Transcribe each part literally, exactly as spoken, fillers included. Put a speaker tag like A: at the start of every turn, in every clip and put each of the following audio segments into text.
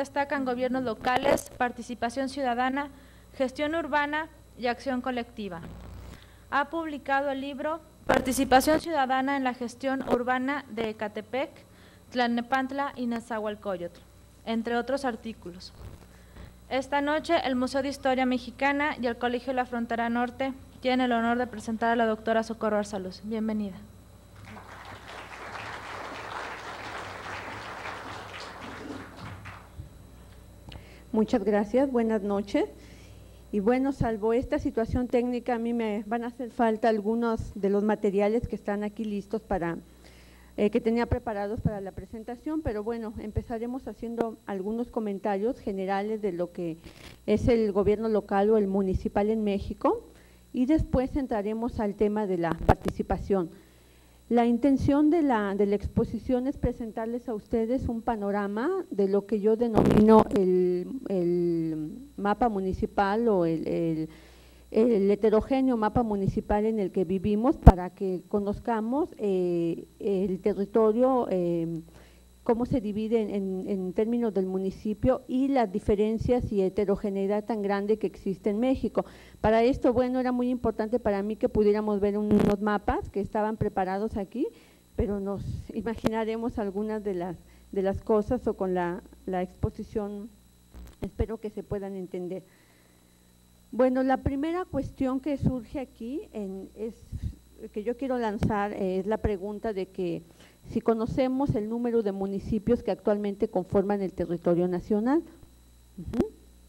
A: destacan gobiernos locales, participación ciudadana, gestión urbana y acción colectiva. Ha publicado el libro Participación ciudadana en la gestión urbana de Ecatepec, Tlalnepantla y Nezahualcóyotl, entre otros artículos. Esta noche, el Museo de Historia Mexicana y el Colegio de la Frontera Norte tienen el honor de presentar a la doctora Socorro Arzaluz. Bienvenida.
B: Muchas gracias, buenas noches. Y bueno, salvo esta situación técnica, a mí me van a hacer falta algunos de los materiales que están aquí listos para, eh, que tenía preparados para la presentación, pero bueno, empezaremos haciendo algunos comentarios generales de lo que es el gobierno local o el municipal en México y después entraremos al tema de la participación. La intención de la, de la exposición es presentarles a ustedes un panorama de lo que yo denomino el, el mapa municipal o el, el, el heterogéneo mapa municipal en el que vivimos para que conozcamos eh, el territorio, eh, cómo se divide en, en, en términos del municipio y las diferencias y heterogeneidad tan grande que existe en México. Para esto, bueno, era muy importante para mí que pudiéramos ver unos mapas que estaban preparados aquí, pero nos imaginaremos algunas de las, de las cosas o con la, la exposición, espero que se puedan entender. Bueno, la primera cuestión que surge aquí en, es, que yo quiero lanzar eh, es la pregunta de que si conocemos el número de municipios que actualmente conforman el territorio nacional. Uh-huh.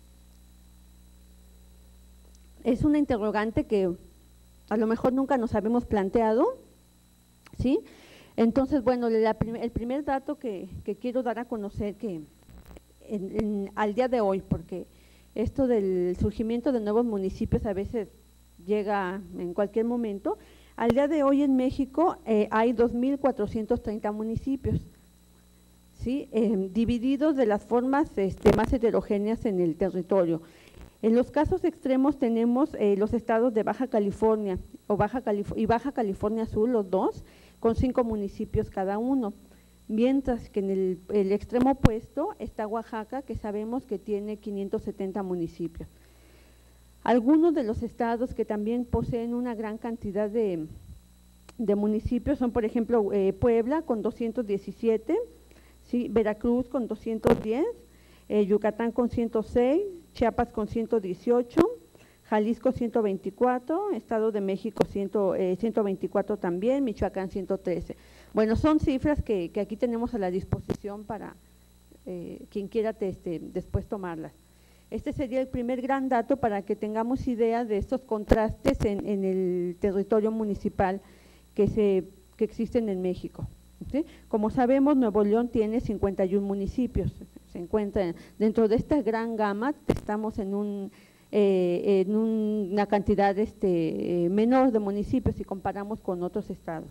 B: Es una interrogante que a lo mejor nunca nos habíamos planteado, ¿sí? Entonces, bueno, la prim el primer dato que, que quiero dar a conocer que en, en, al día de hoy, porque esto del surgimiento de nuevos municipios a veces llega en cualquier momento. Al día de hoy en México eh, hay dos mil cuatrocientos treinta municipios, ¿sí? eh, divididos de las formas este, más heterogéneas en el territorio. En los casos extremos tenemos eh, los estados de Baja California o Baja Calif y Baja California Sur, los dos, con cinco municipios cada uno, mientras que en el, el extremo opuesto está Oaxaca, que sabemos que tiene quinientos setenta municipios. Algunos de los estados que también poseen una gran cantidad de, de municipios son, por ejemplo, eh, Puebla con doscientos diecisiete, ¿sí? Veracruz con doscientos diez, eh, Yucatán con ciento seis, Chiapas con ciento dieciocho, Jalisco ciento veinticuatro, Estado de México ciento veinticuatro también, Michoacán ciento trece. Bueno, son cifras que, que aquí tenemos a la disposición para eh, quien quiera te, este, después tomarlas. Este sería el primer gran dato para que tengamos idea de estos contrastes en, en el territorio municipal que, se, que existen en México, ¿sí? Como sabemos, Nuevo León tiene cincuenta y un municipios, se encuentra dentro de esta gran gama, estamos en, un, eh, en un, una cantidad este, eh, menor de municipios si comparamos con otros estados.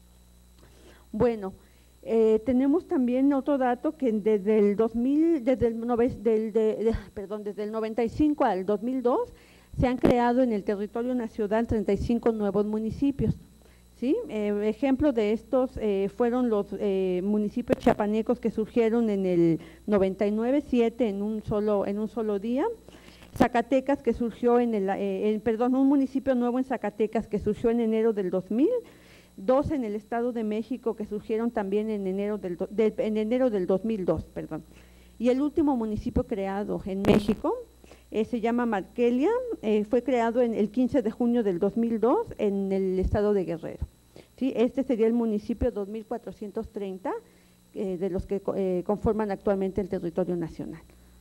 B: Bueno, Eh, tenemos también otro dato que desde el dos mil, desde el, del, de, de, perdón, desde el noventa y cinco al dos mil dos se han creado en el territorio nacional treinta y cinco nuevos municipios, ¿sí? Eh, ejemplo de estos eh, fueron los eh, municipios chiapanecos que surgieron en el noventa y nueve, siete en un solo, en un solo día. Zacatecas que surgió en el, eh, en, perdón, un municipio nuevo en Zacatecas que surgió en enero del dos mil. Dos en el Estado de México que surgieron también en enero del, de, en enero del dos mil dos, perdón. Y el último municipio creado en México eh, se llama Marquelia, eh, fue creado en el quince de junio del dos mil dos en el Estado de Guerrero, ¿sí? Este sería el municipio dos mil cuatrocientos treinta eh, de los que eh, conforman actualmente el territorio nacional.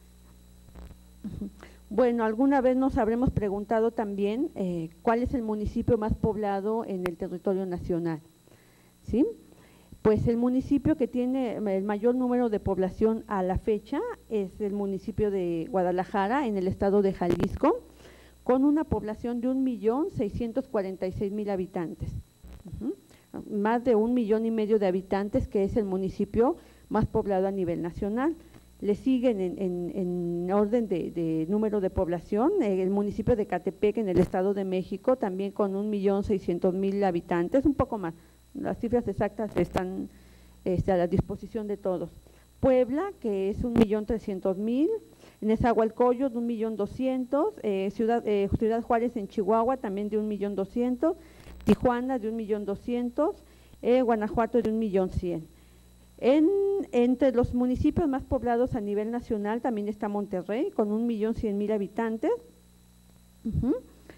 B: Uh-huh. Bueno, alguna vez nos habremos preguntado también eh, cuál es el municipio más poblado en el territorio nacional, ¿sí? Pues el municipio que tiene el mayor número de población a la fecha es el municipio de Guadalajara, en el estado de Jalisco, con una población de un millón seiscientos cuarenta y seis mil habitantes, uh-huh. Más de un millón y medio de habitantes, que es el municipio más poblado a nivel nacional. Le siguen en, en, en orden de, de número de población eh, el municipio de Ecatepec en el Estado de México, también con un millón seiscientos mil habitantes, un poco más, las cifras exactas están este, a la disposición de todos. Puebla, que es un millón trescientos mil, Nezahualcóyotl de un millón doscientos, eh, Ciudad, eh, Ciudad Juárez en Chihuahua también de un millón doscientos, Tijuana de un millón doscientos, eh, Guanajuato de un millón cien. En, entre los municipios más poblados a nivel nacional también está Monterrey, con un millón cien mil habitantes. Uh-huh.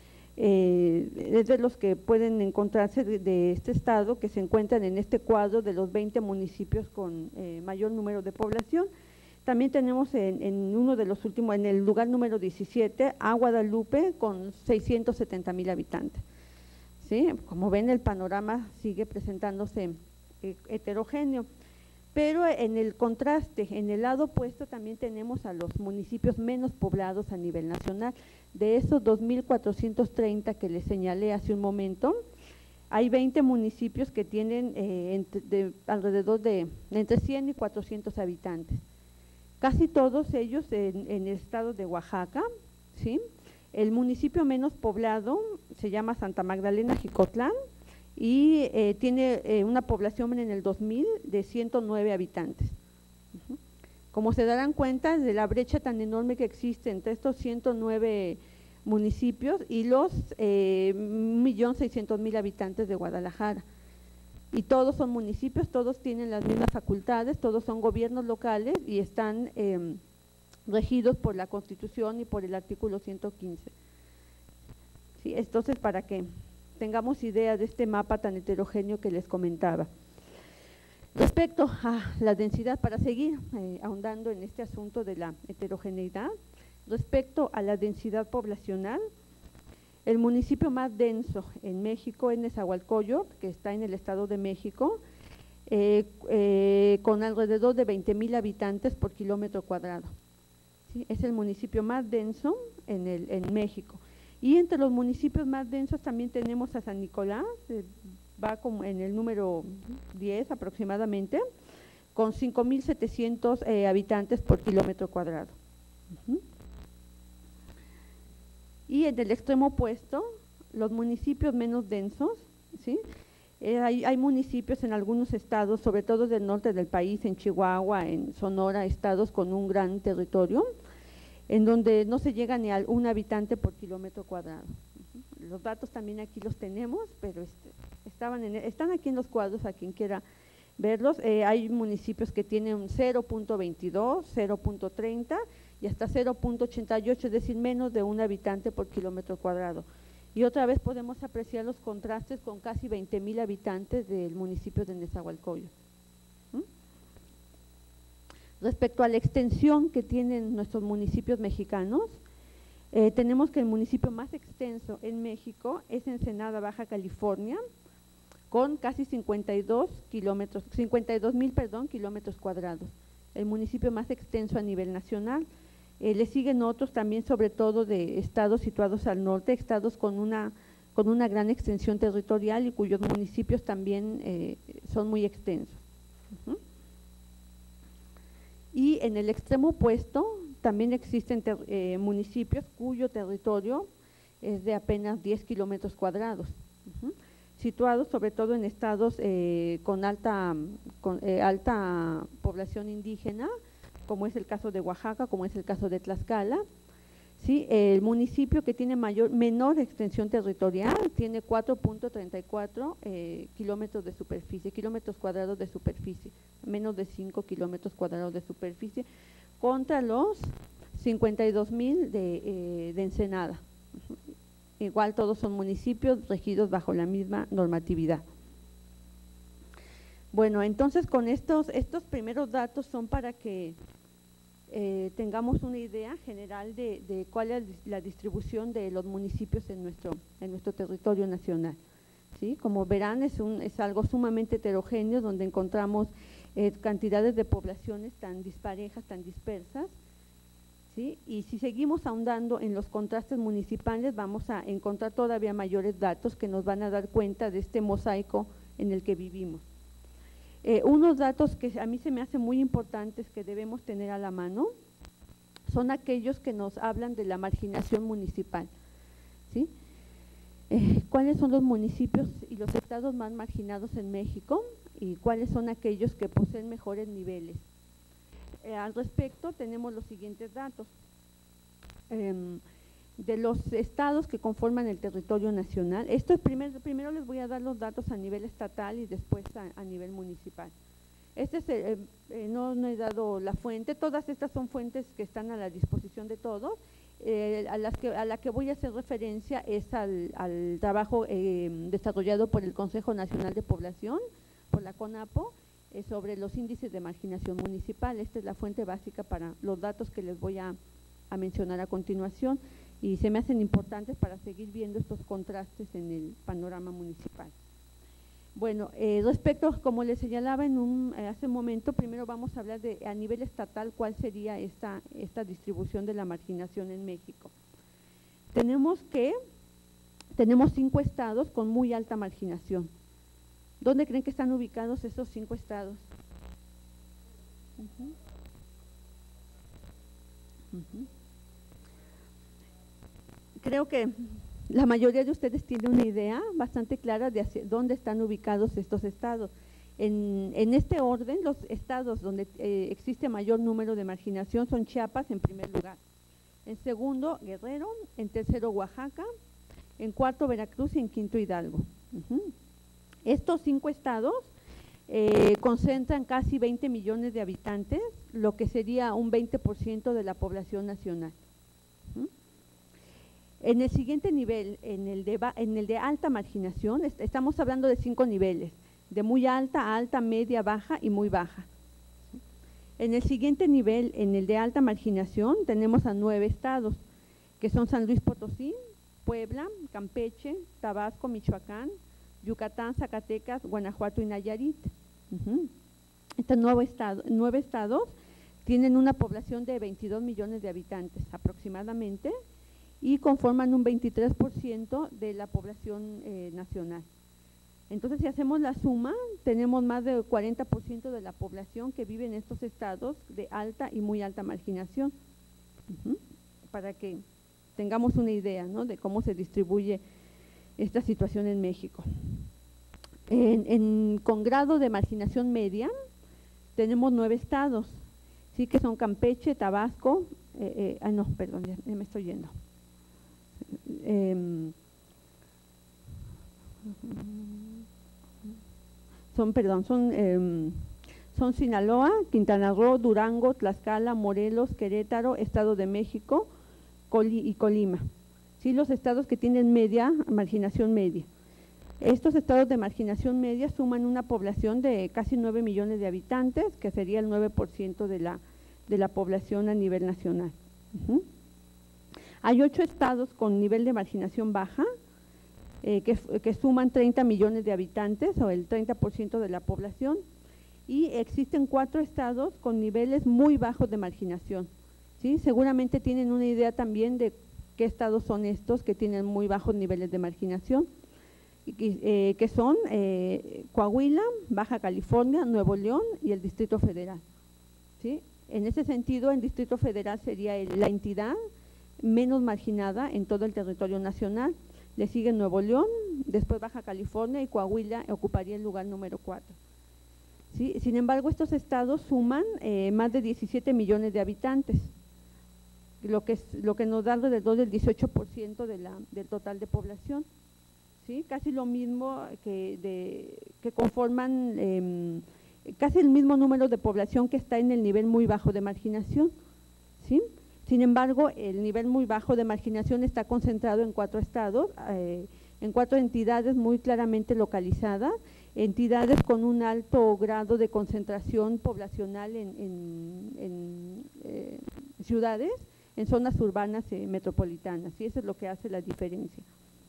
B: eh, es de los que pueden encontrarse de, de este estado, que se encuentran en este cuadro de los veinte municipios con eh, mayor número de población. También tenemos en, en uno de los últimos, en el lugar número diecisiete, a Guadalupe, con seiscientos setenta mil habitantes. ¿Sí? Como ven, el panorama sigue presentándose eh, heterogéneo. Pero en el contraste, en el lado opuesto, también tenemos a los municipios menos poblados a nivel nacional. De esos dos mil cuatrocientos treinta que les señalé hace un momento, hay veinte municipios que tienen eh, entre, de, alrededor de entre cien y cuatrocientos habitantes. Casi todos ellos en, en el estado de Oaxaca, ¿sí? El municipio menos poblado se llama Santa Magdalena Jicotlán, y eh, tiene eh, una población en el dos mil de ciento nueve habitantes. Uh-huh. Como se darán cuenta de la brecha tan enorme que existe entre estos ciento nueve municipios y los eh, un millón seiscientos mil habitantes de Guadalajara. Y todos son municipios, todos tienen las mismas facultades, todos son gobiernos locales y están eh, regidos por la Constitución y por el artículo ciento quince. ¿Sí? Entonces, para que tengamos idea de este mapa tan heterogéneo que les comentaba. Respecto a la densidad, para seguir eh, ahondando en este asunto de la heterogeneidad, respecto a la densidad poblacional, el municipio más denso en México es Nezahualcóyotl, que está en el Estado de México, eh, eh, con alrededor de veinte mil habitantes por kilómetro cuadrado. ¿Sí? Es el municipio más denso en, el, en México. Y entre los municipios más densos también tenemos a San Nicolás, eh, va como en el número diez aproximadamente, con cinco mil setecientos eh, habitantes por kilómetro cuadrado. Uh-huh. Y en el extremo opuesto, los municipios menos densos, ¿sí? Eh, hay, hay municipios en algunos estados, sobre todo del norte del país, en Chihuahua, en Sonora, estados con un gran territorio, en donde no se llega ni a un habitante por kilómetro cuadrado. Uh-huh. Los datos también aquí los tenemos, pero este, estaban en, están aquí en los cuadros a quien quiera verlos. Eh, hay municipios que tienen cero punto veintidós, cero punto treinta y hasta cero punto ochenta y ocho, es decir, menos de un habitante por kilómetro cuadrado. Y otra vez podemos apreciar los contrastes con casi veinte mil habitantes del municipio de Nezahualcóyotl. ¿Mm? Respecto a la extensión que tienen nuestros municipios mexicanos, eh, tenemos que el municipio más extenso en México es Ensenada, Baja California, con casi cincuenta y dos kilómetros, cincuenta y dos mil, perdón, kilómetros cuadrados, el municipio más extenso a nivel nacional. Eh, le siguen otros también, sobre todo de estados situados al norte, estados con una, con una gran extensión territorial y cuyos municipios también eh, son muy extensos. Uh-huh. Y en el extremo opuesto también existen ter, eh, municipios cuyo territorio es de apenas diez kilómetros cuadrados, uh-huh, situados sobre todo en estados eh, con, alta, con eh, alta población indígena, como es el caso de Oaxaca, como es el caso de Tlaxcala. ¿Sí? El municipio que tiene mayor, menor extensión territorial tiene cuatro punto treinta y cuatro eh, kilómetros de superficie, kilómetros cuadrados de superficie, menos de cinco kilómetros cuadrados de superficie, contra los cincuenta y dos mil de, eh, de Ensenada. Igual todos son municipios regidos bajo la misma normatividad. Bueno, entonces con estos, estos primeros datos son para que eh, tengamos una idea general de, de cuál es la distribución de los municipios en nuestro, en nuestro territorio nacional. ¿Sí? Como verán, es, un, es algo sumamente heterogéneo, donde encontramos eh, cantidades de poblaciones tan disparejas, tan dispersas. ¿Sí? Y si seguimos ahondando en los contrastes municipales, vamos a encontrar todavía mayores datos que nos van a dar cuenta de este mosaico en el que vivimos. Eh, unos datos que a mí se me hacen muy importantes que debemos tener a la mano son aquellos que nos hablan de la marginación municipal. ¿Sí? Eh, ¿Cuáles son los municipios y los estados más marginados en México y cuáles son aquellos que poseen mejores niveles? eh, al respecto tenemos los siguientes datos. Eh, de los estados que conforman el territorio nacional. Esto es primer, primero les voy a dar los datos a nivel estatal y después a, a nivel municipal. Este es, eh, eh, no, no he dado la fuente, todas estas son fuentes que están a la disposición de todos. Eh, a, las que, a la que voy a hacer referencia es al, al trabajo eh, desarrollado por el Consejo Nacional de Población, por la CONAPO, eh, sobre los índices de marginación municipal. Esta es la fuente básica para los datos que les voy a, a mencionar a continuación, y se me hacen importantes para seguir viendo estos contrastes en el panorama municipal. Bueno, eh, respecto, como les señalaba en un, eh, hace un momento, primero vamos a hablar de a nivel estatal cuál sería esta, esta distribución de la marginación en México. Tenemos que, tenemos cinco estados con muy alta marginación. ¿Dónde creen que están ubicados esos cinco estados? Uh-huh. Uh-huh. Creo que la mayoría de ustedes tiene una idea bastante clara de hacia dónde están ubicados estos estados. En, en este orden, los estados donde eh, existe mayor número de marginación son Chiapas en primer lugar, en segundo Guerrero, en tercero Oaxaca, en cuarto Veracruz y en quinto Hidalgo. Uh-huh. Estos cinco estados eh, concentran casi veinte millones de habitantes, lo que sería un veinte por ciento de la población nacional. Uh-huh. En el siguiente nivel, en el, de, en el de alta marginación, est estamos hablando de cinco niveles, de muy alta, alta, media, baja y muy baja. En el siguiente nivel, en el de alta marginación, tenemos a nueve estados, que son San Luis Potosí, Puebla, Campeche, Tabasco, Michoacán, Yucatán, Zacatecas, Guanajuato y Nayarit. Uh-huh. Estos nueve, estado, nueve estados tienen una población de veintidós millones de habitantes aproximadamente, y conforman un veintitrés por ciento de la población eh, nacional. Entonces, si hacemos la suma, tenemos más del cuarenta por ciento de la población que vive en estos estados de alta y muy alta marginación, uh-huh, para que tengamos una idea, ¿no?, de cómo se distribuye esta situación en México. En, en, con grado de marginación media, tenemos nueve estados, sí, que son Campeche, Tabasco, eh, eh, ah, no, perdón, ya, ya me estoy yendo. Eh, son, perdón, son, eh, son Sinaloa, Quintana Roo, Durango, Tlaxcala, Morelos, Querétaro, Estado de México Coli y Colima. Sí, los estados que tienen media, marginación media. Estos estados de marginación media suman una población de casi nueve millones de habitantes, que sería el nueve por ciento de la, de la población a nivel nacional. Uh-huh. Hay ocho estados con nivel de marginación baja, eh, que, que suman treinta millones de habitantes, o el treinta por ciento de la población, y existen cuatro estados con niveles muy bajos de marginación. ¿Sí? Seguramente tienen una idea también de qué estados son estos que tienen muy bajos niveles de marginación, y, eh, que son eh, Coahuila, Baja California, Nuevo León y el Distrito Federal. ¿Sí? En ese sentido, el Distrito Federal sería el, la entidad menos marginada en todo el territorio nacional. Le sigue Nuevo León, después Baja California, y Coahuila ocuparía el lugar número cuatro. ¿Sí? Sin embargo, estos estados suman eh, más de diecisiete millones de habitantes, lo que, es, lo que nos da alrededor del dieciocho por ciento de la, del total de población. ¿Sí? Casi lo mismo que, de, que conforman eh, casi el mismo número de población que está en el nivel muy bajo de marginación. ¿Sí? Sin embargo, el nivel muy bajo de marginación está concentrado en cuatro estados, eh, en cuatro entidades muy claramente localizadas, entidades con un alto grado de concentración poblacional en, en, en eh, ciudades, en zonas urbanas eh, metropolitanas, y eso es lo que hace la diferencia.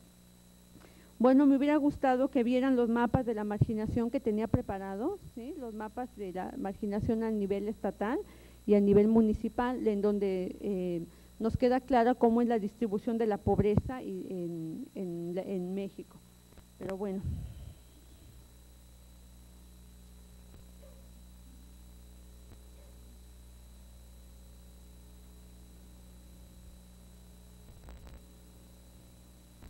B: Bueno, me hubiera gustado que vieran los mapas de la marginación que tenía preparados, ¿sí? Los mapas de la marginación a nivel estatal y a nivel municipal, en donde eh, nos queda clara cómo es la distribución de la pobreza y en, en, en México. Pero bueno.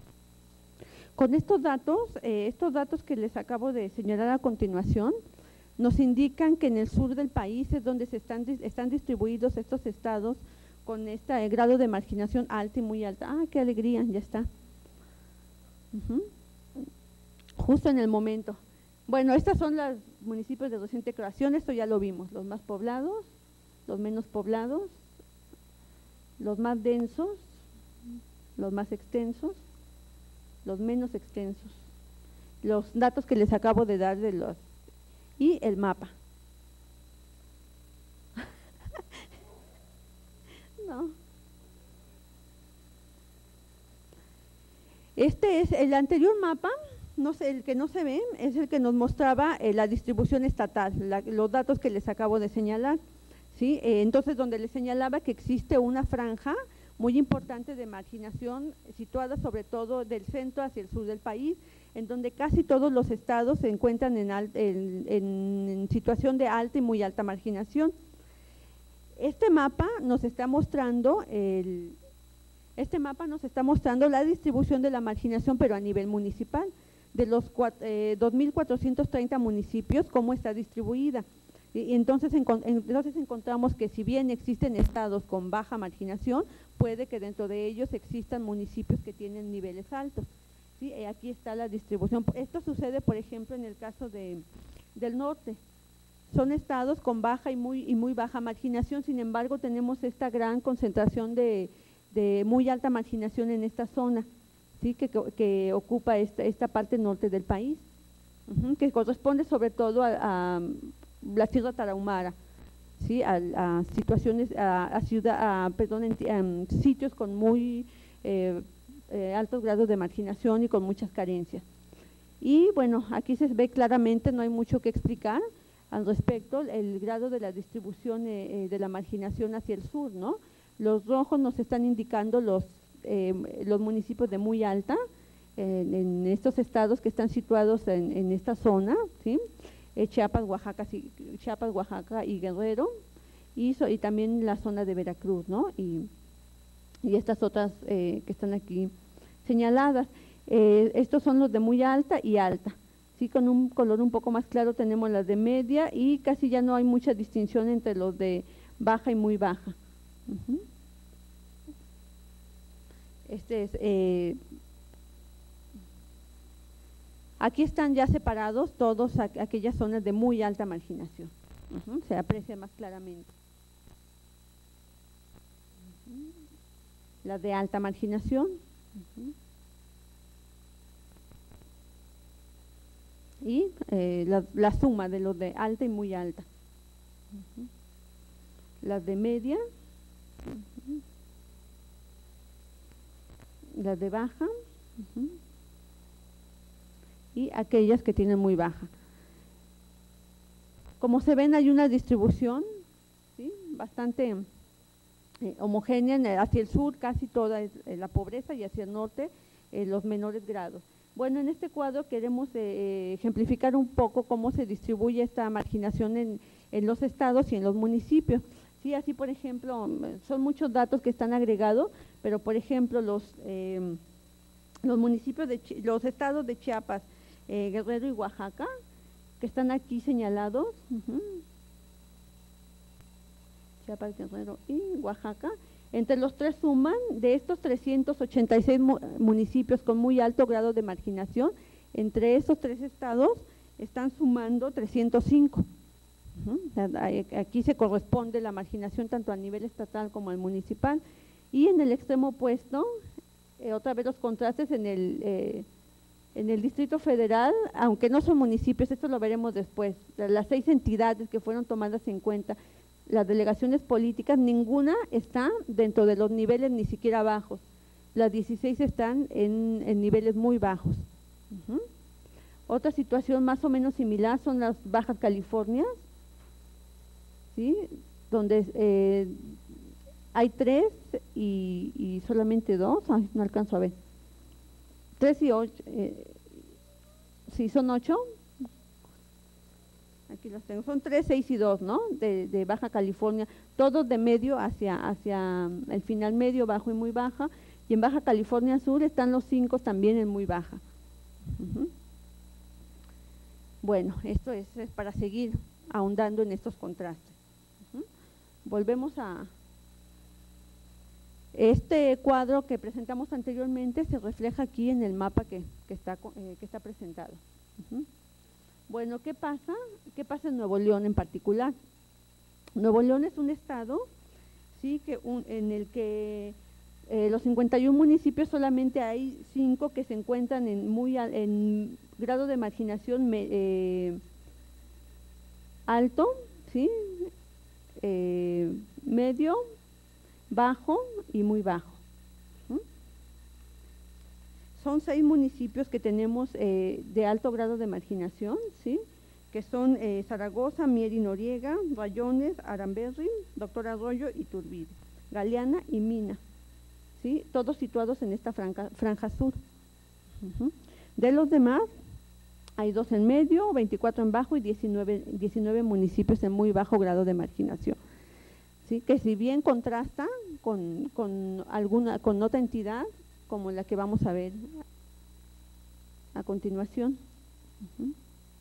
B: Con estos datos, eh, estos datos que les acabo de señalar a continuación, nos indican que en el sur del país es donde se están, están distribuidos estos estados con este eh, grado de marginación alta y muy alta. ¡Ah, qué alegría! Ya está. Uh-huh. Justo en el momento. Bueno, estos son los municipios de reciente creación, esto ya lo vimos, los más poblados, los menos poblados, los más densos, los más extensos, los menos extensos, los datos que les acabo de dar de los y el mapa. No. Este es el anterior mapa, no sé, el que no se ve, es el que nos mostraba eh, la distribución estatal, la, los datos que les acabo de señalar, ¿sí? Eh, entonces, donde les señalaba que existe una franja muy importante de marginación situada sobre todo del centro hacia el sur del país, en donde casi todos los estados se encuentran en, al, en, en, en situación de alta y muy alta marginación. Este mapa nos está mostrando el, este mapa nos está mostrando la distribución de la marginación, pero a nivel municipal, de los eh, dos mil cuatrocientos treinta municipios, cómo está distribuida. Y, y entonces, en, entonces encontramos que si bien existen estados con baja marginación, puede que dentro de ellos existan municipios que tienen niveles altos. ¿Sí? Eh, aquí está la distribución. Esto sucede, por ejemplo, en el caso de, del norte. Son estados con baja y muy, y muy baja marginación, sin embargo tenemos esta gran concentración de, de muy alta marginación en esta zona, ¿sí? que, que, que ocupa esta, esta parte norte del país, uh-huh, que corresponde sobre todo a, a la Sierra Tarahumara, ¿sí? a, a situaciones, a, a, ciudad, a, perdón, en, en sitios con muy eh, eh, altos grados de marginación y con muchas carencias. Y bueno, aquí se ve claramente, no hay mucho que explicar al respecto, el grado de la distribución eh, eh, de la marginación hacia el sur, ¿no? Los rojos nos están indicando los, eh, los municipios de muy alta, eh, en estos estados que están situados en, en esta zona, ¿sí? Eh, Chiapas, Oaxaca, sí, Chiapas, Oaxaca y Guerrero, y, so, y también la zona de Veracruz, ¿no? Y, y estas otras eh, que están aquí señaladas. Eh, estos son los de muy alta y alta. Sí, con un color un poco más claro tenemos las de media y casi ya no hay mucha distinción entre los de baja y muy baja. Uh-huh. Este es, eh, aquí están ya separados todos a, aquellas zonas de muy alta marginación. Uh-huh. Se aprecia más claramente. Uh-huh. Las de alta marginación. Uh-huh. Y eh, la, la suma de los de alta y muy alta. Uh-huh. Las de media, uh-huh. Las de baja, uh-huh. Y aquellas que tienen muy baja. Como se ven, hay una distribución, ¿sí? bastante eh, homogénea, hacia el sur casi toda es eh, la pobreza y hacia el norte eh, los menores grados. Bueno, en este cuadro queremos eh, ejemplificar un poco cómo se distribuye esta marginación en, en los estados y en los municipios. Sí, así por ejemplo, son muchos datos que están agregados, pero por ejemplo los, eh, los municipios, de los estados de Chiapas, eh, Guerrero y Oaxaca, que están aquí señalados, uh-huh. Chiapas, Guerrero y Oaxaca. Entre los tres suman, de estos trescientos ochenta y seis mu municipios con muy alto grado de marginación, entre esos tres estados están sumando trescientos cinco. Uh-huh. Aquí se corresponde la marginación tanto a nivel estatal como al municipal. Y en el extremo opuesto, eh, otra vez los contrastes en el, eh, en el Distrito Federal, aunque no son municipios, esto lo veremos después, las seis entidades que fueron tomadas en cuenta, las delegaciones políticas, ninguna está dentro de los niveles ni siquiera bajos. Las dieciséis están en, en niveles muy bajos. Uh-huh. Otra situación más o menos similar son las Bajas Californias, ¿sí? Donde eh, hay tres y, y solamente dos, ay, no alcanzo a ver. Tres y ocho, eh, sí, son ocho. Aquí los tengo, son tres, seis y dos, ¿no? De, de Baja California, todos de medio hacia, hacia el final medio, bajo y muy baja, y en Baja California Sur están los cinco también en muy baja. Uh-huh. Bueno, esto es, es para seguir ahondando en estos contrastes. Uh-huh. Volvemos a… Este cuadro que presentamos anteriormente se refleja aquí en el mapa que, que, está, eh, que está presentado. Uh-huh. Bueno, ¿qué pasa? ¿Qué pasa en Nuevo León en particular? Nuevo León es un estado, sí, que un, en el que eh, los cincuenta y un municipios solamente hay cinco que se encuentran en muy al, en grado de marginación me, eh, alto, sí, eh, medio, bajo y muy bajo. ¿Mm? Son seis municipios que tenemos eh, de alto grado de marginación, sí, que son eh, Zaragoza, Mier y Noriega, Rayones, Aramberri, Doctor Arroyo y Turbide, Galeana y Mina, ¿sí? Todos situados en esta franja, franja sur. Uh-huh. De los demás, hay dos en medio, veinticuatro en bajo y diecinueve, diecinueve municipios en muy bajo grado de marginación, ¿sí? Que si bien contrasta con, con, alguna, con otra entidad, como la que vamos a ver a continuación. Uh-huh.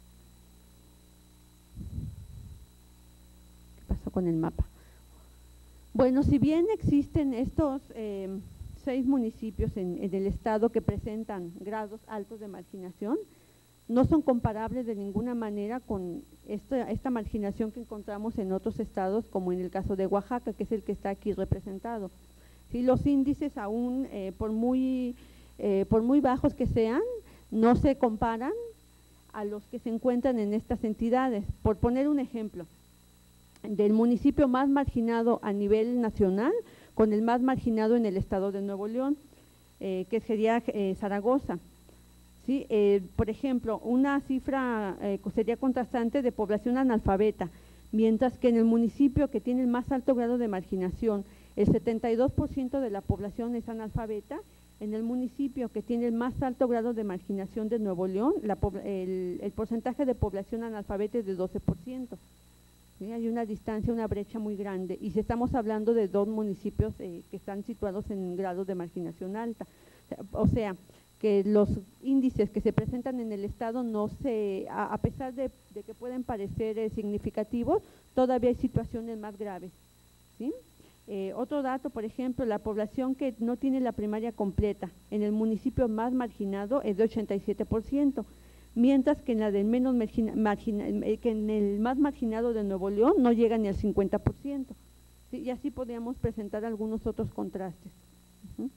B: Pasó con el mapa. Bueno, si bien existen estos eh, seis municipios en, en el estado que presentan grados altos de marginación, no son comparables de ninguna manera con esta, esta marginación que encontramos en otros estados, como en el caso de Oaxaca, que es el que está aquí representado. ¿Sí? Los índices aún, eh, por, muy, eh, por muy bajos que sean, no se comparan a los que se encuentran en estas entidades. Por poner un ejemplo, del municipio más marginado a nivel nacional con el más marginado en el estado de Nuevo León, eh, que sería eh, Zaragoza. ¿Sí? Eh, por ejemplo, una cifra eh, sería contrastante de población analfabeta, mientras que en el municipio que tiene el más alto grado de marginación, el setenta y dos por ciento de la población es analfabeta. En el municipio que tiene el más alto grado de marginación de Nuevo León, la, el, el porcentaje de población analfabeta es de doce por ciento. ¿Sí? Hay una distancia, una brecha muy grande, y si estamos hablando de dos municipios eh, que están situados en grados de marginación alta. O sea, que los índices que se presentan en el estado no se, a, a pesar de, de que pueden parecer eh, significativos, todavía hay situaciones más graves, ¿sí? Eh, otro dato, por ejemplo, la población que no tiene la primaria completa en el municipio más marginado es de ochenta y siete por ciento, mientras que en la del menos margina, margina, que en el más marginado de Nuevo León no llega ni al cincuenta por ciento, ¿sí? Y así podríamos presentar algunos otros contrastes. Uh-huh.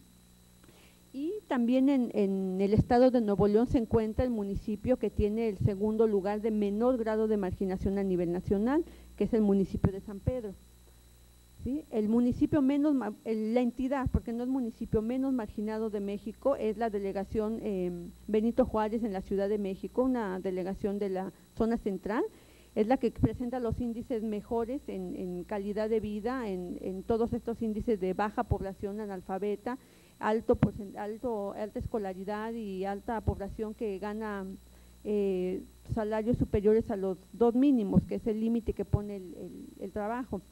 B: Y también en, en el estado de Nuevo León se encuentra el municipio que tiene el segundo lugar de menor grado de marginación a nivel nacional, que es el municipio de San Pedro. ¿Sí? El municipio menos, la entidad, porque no es municipio menos marginado de México, es la delegación eh, Benito Juárez en la Ciudad de México, una delegación de la zona central, es la que presenta los índices mejores en, en calidad de vida, en, en todos estos índices de baja población analfabeta, alto, alto, alta escolaridad y alta población que gana eh, salarios superiores a los dos mínimos, que es el límite que pone el, el, el trabajo.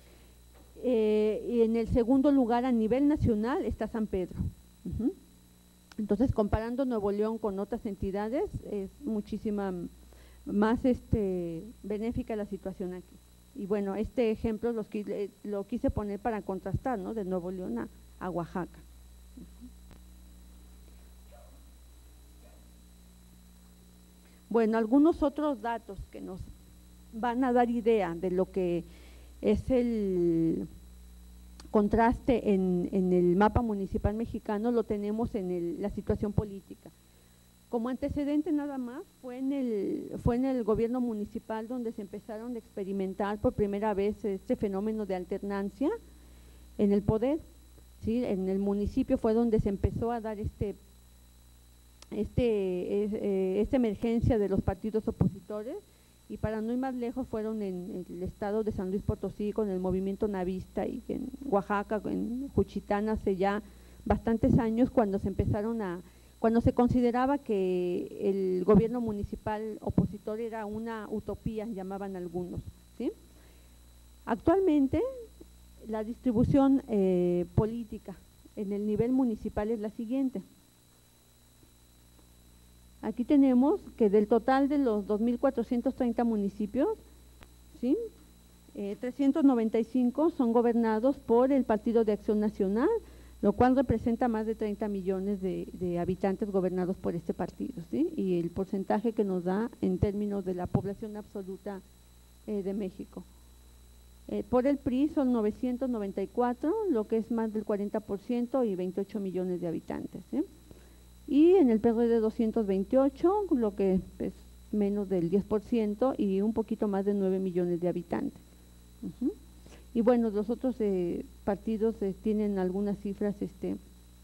B: Eh, y en el segundo lugar a nivel nacional está San Pedro. Uh-huh. Entonces, comparando Nuevo León con otras entidades, es muchísima más este, benéfica la situación aquí. Y bueno, este ejemplo los, lo quise poner para contrastar, ¿no? De Nuevo León a, a Oaxaca. Uh-huh. Bueno, algunos otros datos que nos van a dar idea de lo que es el contraste en, en el mapa municipal mexicano, lo tenemos en el, la situación política. Como antecedente nada más, fue en, el, fue en el gobierno municipal donde se empezaron a experimentar por primera vez este fenómeno de alternancia en el poder. ¿Sí? En el municipio fue donde se empezó a dar este, este, eh, esta emergencia de los partidos opositores, y para no ir más lejos fueron en el estado de San Luis Potosí con el movimiento navista, y en Oaxaca, en Juchitán, hace ya bastantes años, cuando se empezaron a, cuando se consideraba que el gobierno municipal opositor era una utopía, llamaban algunos, ¿sí? Actualmente la distribución eh, política en el nivel municipal es la siguiente. Aquí tenemos que del total de los dos mil cuatrocientos treinta municipios, ¿sí? Eh, trescientos noventa y cinco son gobernados por el Partido de Acción Nacional, lo cual representa más de treinta millones de, de habitantes gobernados por este partido, ¿sí? Y el porcentaje que nos da en términos de la población absoluta eh, de México. Eh, por el P R I son novecientos noventa y cuatro, lo que es más del cuarenta por ciento y veintiocho millones de habitantes, ¿sí? Y en el P R D doscientos veintiocho, lo que es menos del diez por ciento y un poquito más de nueve millones de habitantes. Uh-huh. Y bueno, los otros eh, partidos eh, tienen algunas cifras este,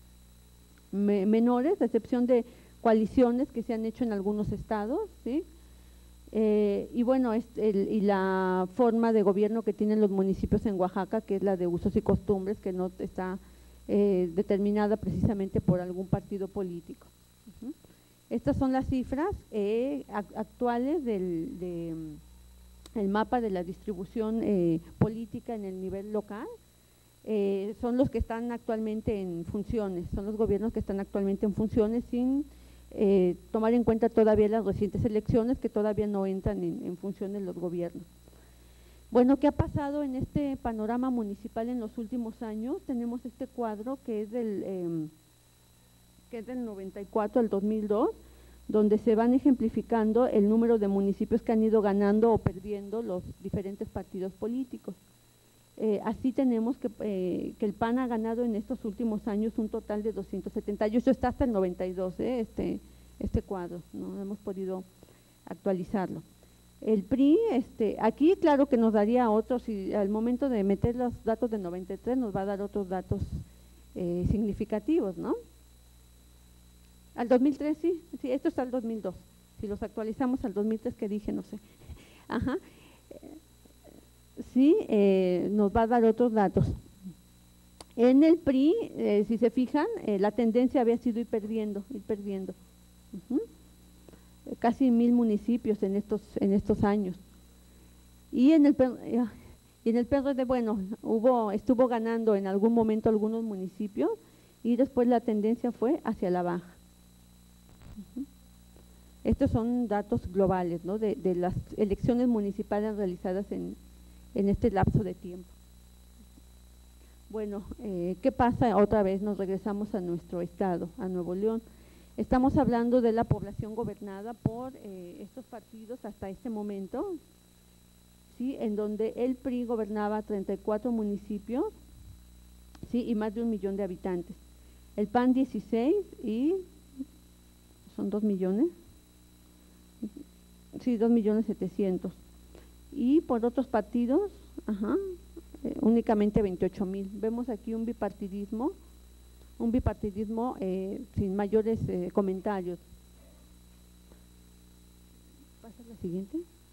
B: me, menores, a excepción de coaliciones que se han hecho en algunos estados, ¿sí? Eh, y bueno, es el, y la forma de gobierno que tienen los municipios en Oaxaca, que es la de usos y costumbres, que no está eh, determinada precisamente por algún partido político. Uh-huh. Estas son las cifras eh, actuales del de, el mapa de la distribución eh, política en el nivel local. Eh, son los que están actualmente en funciones, son los gobiernos que están actualmente en funciones sin eh, tomar en cuenta todavía las recientes elecciones que todavía no entran en, en funciones los gobiernos. Bueno, ¿qué ha pasado en este panorama municipal en los últimos años? Tenemos este cuadro que es del, eh, que es del noventa y cuatro al dos mil dos, donde se van ejemplificando el número de municipios que han ido ganando o perdiendo los diferentes partidos políticos. Eh, así tenemos que, eh, que el P A N ha ganado en estos últimos años un total de doscientos setenta y ocho, está hasta el noventa y dos, eh, este, este cuadro, no hemos podido actualizarlo. El P R I, este, aquí claro que nos daría otros, y al momento de meter los datos del noventa y tres nos va a dar otros datos eh, significativos, ¿no? Al dos mil tres, sí, sí, esto está al dos mil dos, si los actualizamos al dos mil tres que dije, no sé, ajá, sí, eh, nos va a dar otros datos. En el P R I, eh, si se fijan, eh, la tendencia había sido ir perdiendo, ir perdiendo, uh-huh. Casi mil municipios en estos, en estos años. Y en el y en el P R D, bueno, hubo, estuvo ganando en algún momento algunos municipios y después la tendencia fue hacia la baja. Uh-huh. Estos son datos globales, ¿no? de, de las elecciones municipales realizadas en, en este lapso de tiempo. Bueno, eh, ¿qué pasa? Otra vez nos regresamos a nuestro estado, a Nuevo León. Estamos hablando de la población gobernada por eh, estos partidos hasta este momento, ¿sí? En donde el P R I gobernaba treinta y cuatro municipios, ¿sí? Y más de un millón de habitantes. El P A N dieciséis y son dos millones, sí, dos millones setecientos. Y por otros partidos, ajá, eh, únicamente veintiocho mil. Vemos aquí un bipartidismo, un bipartidismo eh, sin mayores eh, comentarios. ¿Pasa la siguiente?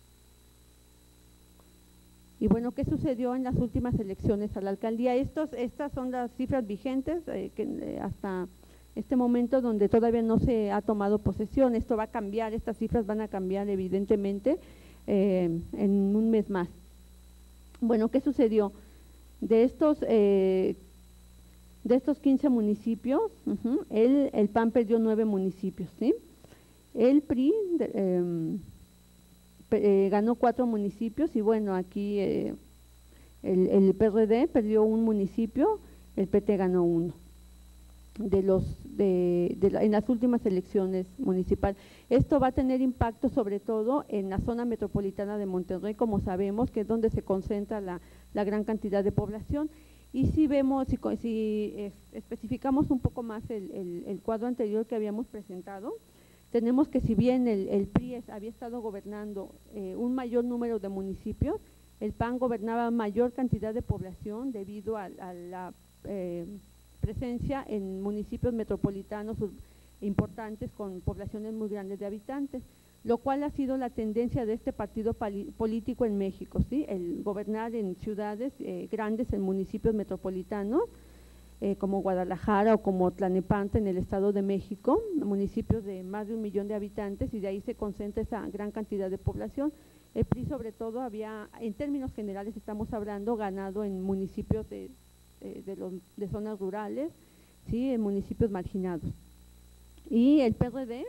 B: Y bueno, ¿qué sucedió en las últimas elecciones a la alcaldía? Estos, estas son las cifras vigentes eh, que, eh, hasta este momento donde todavía no se ha tomado posesión. Esto va a cambiar, estas cifras van a cambiar evidentemente eh, en un mes más. Bueno, ¿qué sucedió? De estos eh, de estos quince municipios, uh-huh, el, el P A N perdió nueve municipios, ¿sí? El P R I de, eh, eh, ganó cuatro municipios y bueno, aquí eh, el, el P R D perdió un municipio, el P T ganó uno. De los de, de la, en las últimas elecciones municipales. Esto va a tener impacto sobre todo en la zona metropolitana de Monterrey, como sabemos, que es donde se concentra la, la gran cantidad de población. Y si vemos, si, si eh, especificamos un poco más el, el, el cuadro anterior que habíamos presentado, tenemos que si bien el, el P R I había estado gobernando eh, un mayor número de municipios, el P A N gobernaba mayor cantidad de población debido a, a la eh, presencia en municipios metropolitanos importantes con poblaciones muy grandes de habitantes, lo cual ha sido la tendencia de este partido político en México, ¿sí? El gobernar en ciudades eh, grandes, en municipios metropolitanos, eh, como Guadalajara o como Tlalnepantla en el Estado de México, municipios de más de un millón de habitantes, y de ahí se concentra esa gran cantidad de población. El P R I sobre todo había, en términos generales estamos hablando, ganado en municipios de De, los, de zonas rurales, ¿sí? En municipios marginados. Y el P R D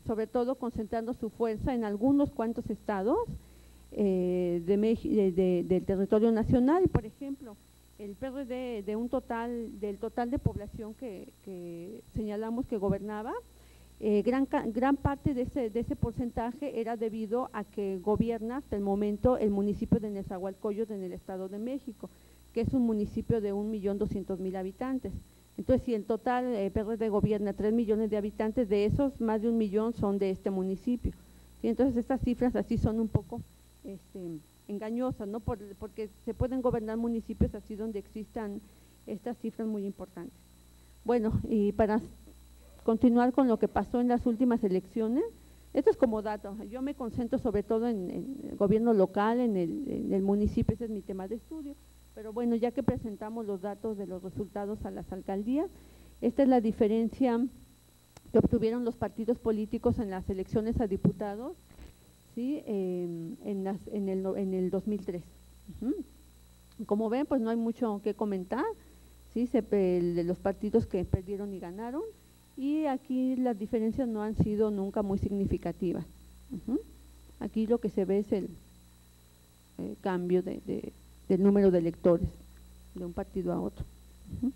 B: sobre todo concentrando su fuerza en algunos cuantos estados eh, de, de, de, del territorio nacional. Por ejemplo, el P R D de un total, del total de población que, que señalamos que gobernaba, eh, gran, gran parte de ese, de ese porcentaje era debido a que gobierna hasta el momento el municipio de Nezahualcóyotl en el Estado de México, que es un municipio de un millón doscientos mil habitantes. Entonces, si el total eh, P R D gobierna tres millones de habitantes, de esos más de un millón son de este municipio. ¿Sí? Entonces, estas cifras así son un poco este, engañosas, ¿no? Por, porque se pueden gobernar municipios así donde existan estas cifras muy importantes. Bueno, y para continuar con lo que pasó en las últimas elecciones, esto es como dato, yo me concentro sobre todo en, en el gobierno local, en el, en el municipio, ese es mi tema de estudio, pero bueno, ya que presentamos los datos de los resultados a las alcaldías, esta es la diferencia que obtuvieron los partidos políticos en las elecciones a diputados, ¿sí? eh, en, las, en, el, en el dos mil tres. Uh-huh. Como ven, pues no hay mucho que comentar, ¿sí? Se, el, de los partidos que perdieron y ganaron, y aquí las diferencias no han sido nunca muy significativas. Uh-huh. Aquí lo que se ve es el eh, cambio de, de, del número de electores de un partido a otro. Uh-huh.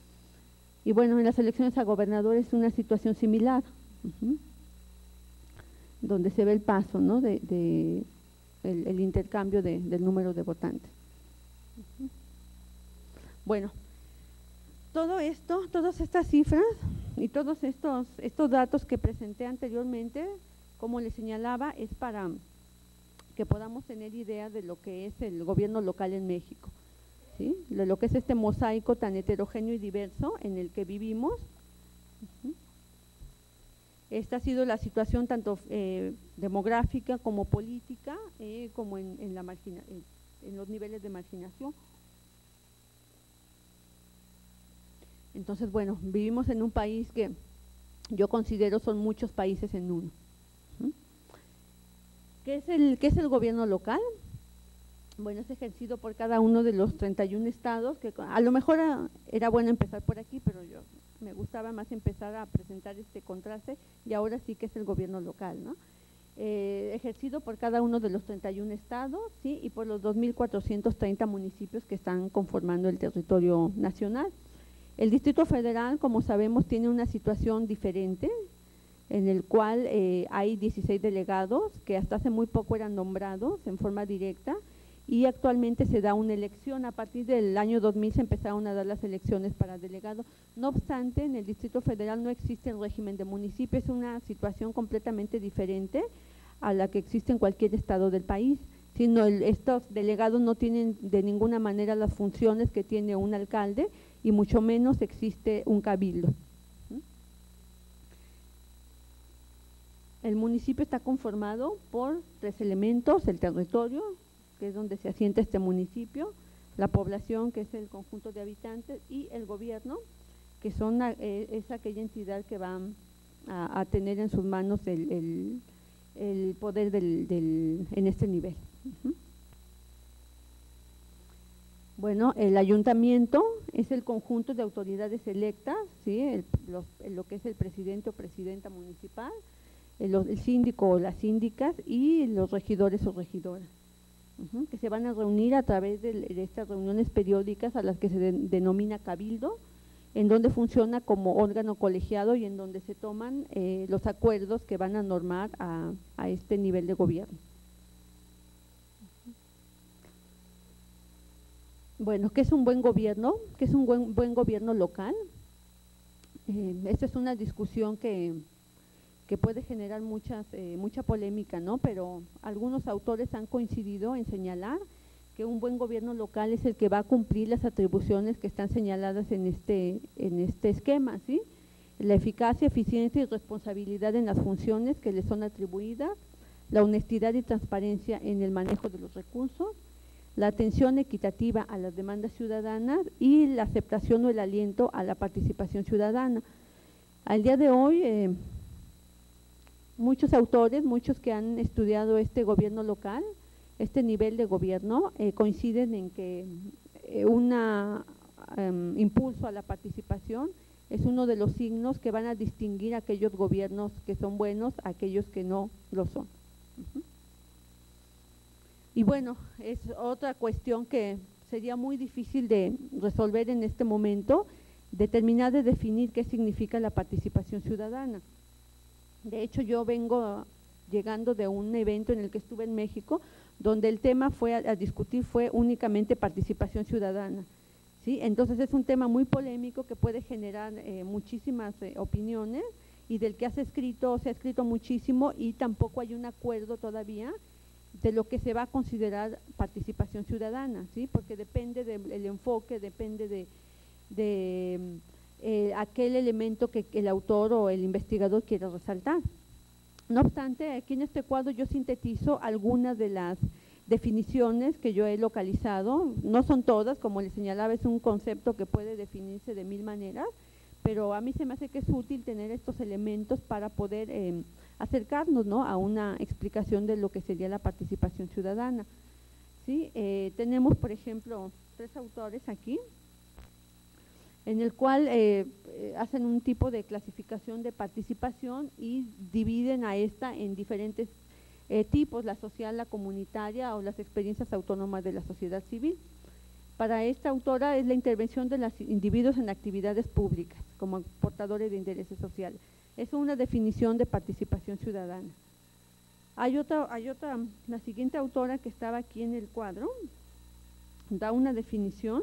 B: Y bueno, en las elecciones a gobernadores es una situación similar, uh-huh, donde se ve el paso, ¿no? de, de el, el intercambio de, del número de votantes. Uh-huh. Bueno, todo esto, todas estas cifras y todos estos, estos datos que presenté anteriormente, como les señalaba, es para que podamos tener idea de lo que es el gobierno local en México, ¿sí? De lo que es este mosaico tan heterogéneo y diverso en el que vivimos. Uh-huh. Esta ha sido la situación tanto eh, demográfica como política, eh, como en, en, la margina, en, en los niveles de marginación. Entonces, bueno, vivimos en un país que yo considero son muchos países en uno. ¿Mm? ¿Qué es el, qué es el gobierno local? Bueno, es ejercido por cada uno de los treinta y un estados, que a lo mejor era, era bueno empezar por aquí, pero yo me gustaba más empezar a presentar este contraste, y ahora sí que es el gobierno local, ¿no? Eh, ejercido por cada uno de los treinta y un estados, ¿sí? Y por los dos mil cuatrocientos treinta municipios que están conformando el territorio nacional. El Distrito Federal, como sabemos, tiene una situación diferente, en el cual eh, hay dieciséis delegados que hasta hace muy poco eran nombrados en forma directa, y actualmente se da una elección. A partir del año dos mil se empezaron a dar las elecciones para delegados. No obstante, en el Distrito Federal no existe el régimen de municipio, es una situación completamente diferente a la que existe en cualquier estado del país, sino el, estos delegados no tienen de ninguna manera las funciones que tiene un alcalde, y mucho menos existe un cabildo. El municipio está conformado por tres elementos: el territorio, que es donde se asienta este municipio, la población, que es el conjunto de habitantes, y el gobierno, que son a, eh, es aquella entidad que va a, a tener en sus manos el, el, el poder del, del, en este nivel. Uh-huh. Bueno, el ayuntamiento es el conjunto de autoridades electas, ¿sí? el, los, lo que es el presidente o presidenta municipal, el, el síndico o las síndicas, y los regidores o regidoras, uh-huh, que se van a reunir a través de, de estas reuniones periódicas a las que se de, denomina cabildo, en donde funciona como órgano colegiado y en donde se toman eh, los acuerdos que van a normar a, a este nivel de gobierno. Bueno, ¿qué es un buen gobierno? ¿Qué es un buen, buen gobierno local? Eh, esta es una discusión que, que puede generar muchas, eh, mucha polémica, ¿no? Pero algunos autores han coincidido en señalar que un buen gobierno local es el que va a cumplir las atribuciones que están señaladas en este, en este esquema, ¿sí? La eficacia, eficiencia y responsabilidad en las funciones que le son atribuidas, la honestidad y transparencia en el manejo de los recursos, la atención equitativa a las demandas ciudadanas y la aceptación o el aliento a la participación ciudadana. Al día de hoy, eh, muchos autores, muchos que han estudiado este gobierno local, este nivel de gobierno, eh, coinciden en que eh, un um, impulso a la participación Es uno de los signos que van a distinguir a aquellos gobiernos que son buenos a aquellos que no lo son. Uh-huh. Y bueno, es otra cuestión que sería muy difícil de resolver en este momento, determinar de definir qué significa la participación ciudadana. De hecho, yo vengo llegando de un evento en el que estuve en México, donde el tema fue a, a discutir fue únicamente participación ciudadana, ¿sí? Entonces es un tema muy polémico que puede generar eh, muchísimas eh, opiniones, y del que has escrito, se ha escrito muchísimo, y tampoco hay un acuerdo todavía de lo que se va a considerar participación ciudadana, ¿sí? Porque depende del enfoque, depende de, de eh, aquel elemento que el autor o el investigador quiere resaltar. No obstante, aquí en este cuadro yo sintetizo algunas de las definiciones que yo he localizado. No son todas, como les señalaba, es un concepto que puede definirse de mil maneras, pero a mí se me hace que es útil tener estos elementos para poder eh, acercarnos, ¿no?, a una explicación de lo que sería la participación ciudadana, ¿sí? Eh, tenemos, por ejemplo, tres autores aquí, en el cual eh, eh, hacen un tipo de clasificación de participación y dividen a esta en diferentes eh, tipos: la social, la comunitaria o las experiencias autónomas de la sociedad civil. Para esta autora es la intervención de los individuos en actividades públicas como portadores de intereses sociales. Es una definición de participación ciudadana. Hay otra, hay otra, la siguiente autora que estaba aquí en el cuadro, da una definición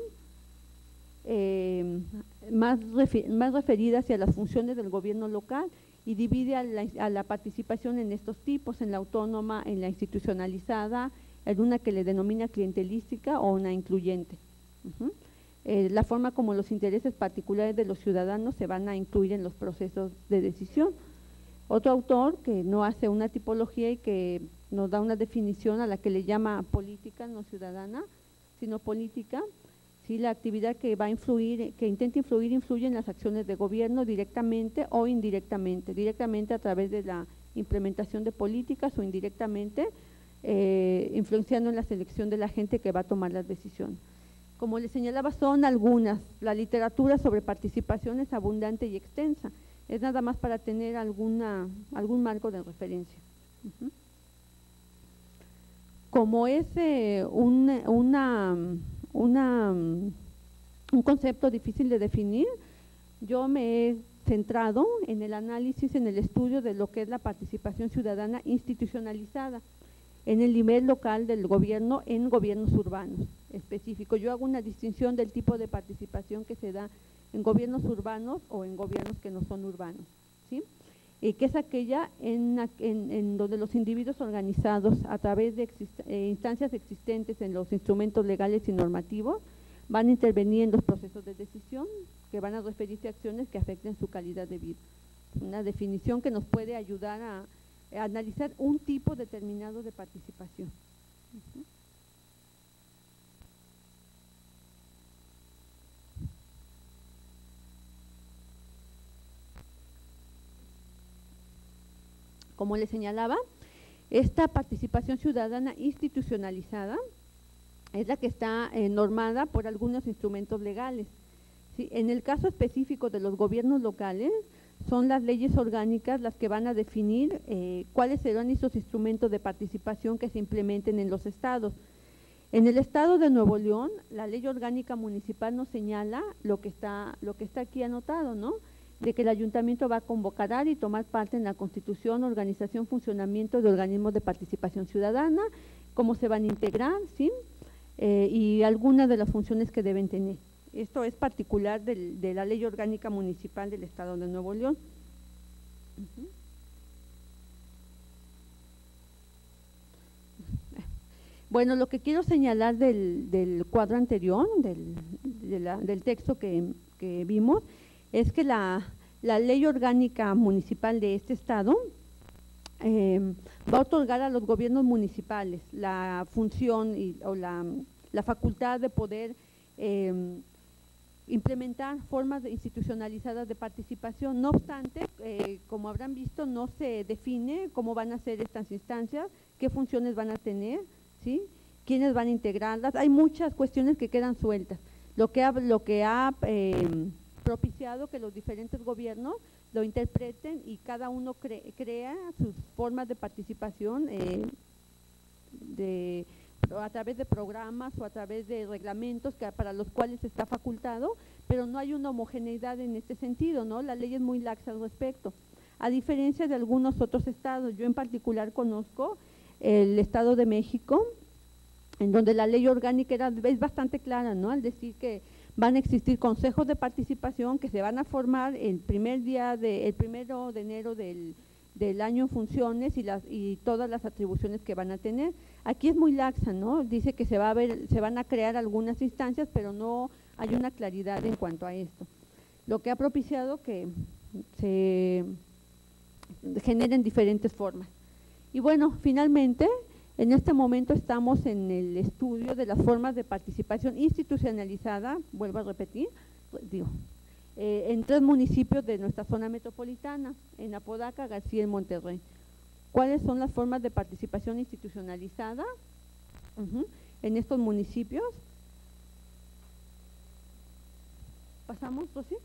B: Eh, más, refer, más referida hacia las funciones del gobierno local, y divide a la, a la participación en estos tipos: en la autónoma, en la institucionalizada, en una que le denomina clientelística o una incluyente. Uh-huh. eh, la forma como los intereses particulares de los ciudadanos se van a incluir en los procesos de decisión. Otro autor que no hace una tipología y que nos da una definición a la que le llama política, no ciudadana, sino política. Sí, la actividad que va a influir, que intenta influir, influye en las acciones de gobierno directamente o indirectamente, directamente a través de la implementación de políticas, o indirectamente eh, influenciando en la selección de la gente que va a tomar las decisiones. Como les señalaba, son algunas. La literatura sobre participación es abundante y extensa, es nada más para tener alguna, algún marco de referencia. Uh-huh. Como es eh, un, una… Una, un concepto difícil de definir, yo me he centrado en el análisis, en el estudio de lo que es la participación ciudadana institucionalizada en el nivel local del gobierno, en gobiernos urbanos específicos. Yo hago una distinción del tipo de participación que se da en gobiernos urbanos o en gobiernos que no son urbanos, ¿sí? Eh, que es aquella en, en, en donde los individuos organizados a través de exist eh, instancias existentes en los instrumentos legales y normativos van a intervenir en los procesos de decisión, que van a referirse a acciones que afecten su calidad de vida. Una definición que nos puede ayudar a, a analizar un tipo determinado de participación. Uh-huh. Como les señalaba, esta participación ciudadana institucionalizada es la que está eh, normada por algunos instrumentos legales, ¿sí? En el caso específico de los gobiernos locales, son las leyes orgánicas las que van a definir eh, cuáles serán esos instrumentos de participación que se implementen en los estados. En el estado de Nuevo León, la ley orgánica municipal nos señala lo que está, lo que está aquí anotado, ¿no?, de que el ayuntamiento va a convocar y tomar parte en la constitución, organización, funcionamiento de organismos de participación ciudadana, cómo se van a integrar, ¿sí? Eh, y algunas de las funciones que deben tener. Esto es particular del, de la ley orgánica municipal del estado de Nuevo León. Uh-huh. Bueno, lo que quiero señalar del, del cuadro anterior, del, de la, del texto que, que vimos, es que la, la ley orgánica municipal de este estado eh, va a otorgar a los gobiernos municipales la función y, o la, la facultad de poder eh, implementar formas de institucionalizadas de participación. No obstante, eh, como habrán visto, no se define cómo van a ser estas instancias, qué funciones van a tener, ¿sí?, quiénes van a integrarlas. Hay muchas cuestiones que quedan sueltas. Lo que ha, lo que ha eh, propiciado que los diferentes gobiernos lo interpreten y cada uno cre crea sus formas de participación eh, de, a través de programas o a través de reglamentos que, para los cuales está facultado, pero no hay una homogeneidad en este sentido, ¿no? La ley es muy laxa al respecto, a diferencia de algunos otros estados. Yo en particular conozco el Estado de México, en donde la ley orgánica era, es bastante clara, ¿no? Al decir que van a existir consejos de participación que se van a formar el primer día de, el primero de enero del, del año en funciones y las y todas las atribuciones que van a tener. Aquí es muy laxa, ¿no? Dice que se va a ver, se van a crear algunas instancias, pero no hay una claridad en cuanto a esto. Lo que ha propiciado que se generen diferentes formas. Y bueno, finalmente, en este momento estamos en el estudio de las formas de participación institucionalizada, vuelvo a repetir, digo, eh, en tres municipios de nuestra zona metropolitana, en Apodaca, García y Monterrey. ¿Cuáles son las formas de participación institucionalizada uh-huh, en estos municipios? ¿Pasamos, Rosy?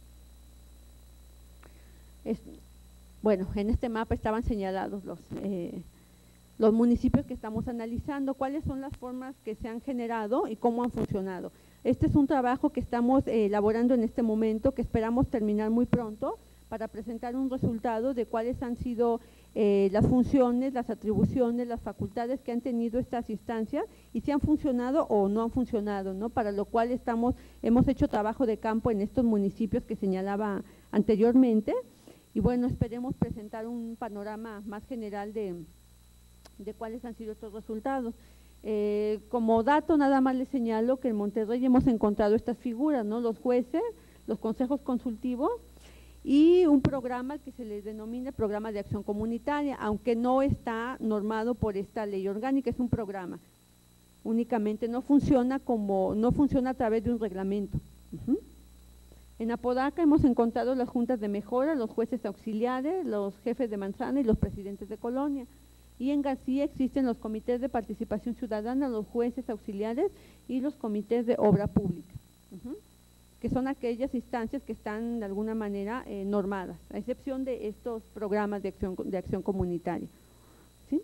B: Es, bueno, en este mapa estaban señalados los… Eh, los municipios que estamos analizando, cuáles son las formas que se han generado y cómo han funcionado. Este es un trabajo que estamos eh, elaborando en este momento, que esperamos terminar muy pronto para presentar un resultado de cuáles han sido eh, las funciones, las atribuciones, las facultades que han tenido estas instancias y si han funcionado o no han funcionado, ¿no? Para lo cual estamos, hemos hecho trabajo de campo en estos municipios que señalaba anteriormente y bueno, esperemos presentar un panorama más general de de cuáles han sido estos resultados. Eh, como dato nada más les señalo que en Monterrey hemos encontrado estas figuras, ¿no? Los jueces, los consejos consultivos y un programa que se les denomina programa de acción comunitaria, aunque no está normado por esta ley orgánica, es un programa, únicamente no funciona como, no funciona a través de un reglamento. Uh-huh. En Apodaca hemos encontrado las juntas de mejora, los jueces auxiliares, los jefes de manzana y los presidentes de colonia. Y en García existen los comités de participación ciudadana, los jueces auxiliares y los comités de obra pública, uh-huh, que son aquellas instancias que están de alguna manera eh, normadas, a excepción de estos programas de acción, de acción comunitaria. ¿Sí?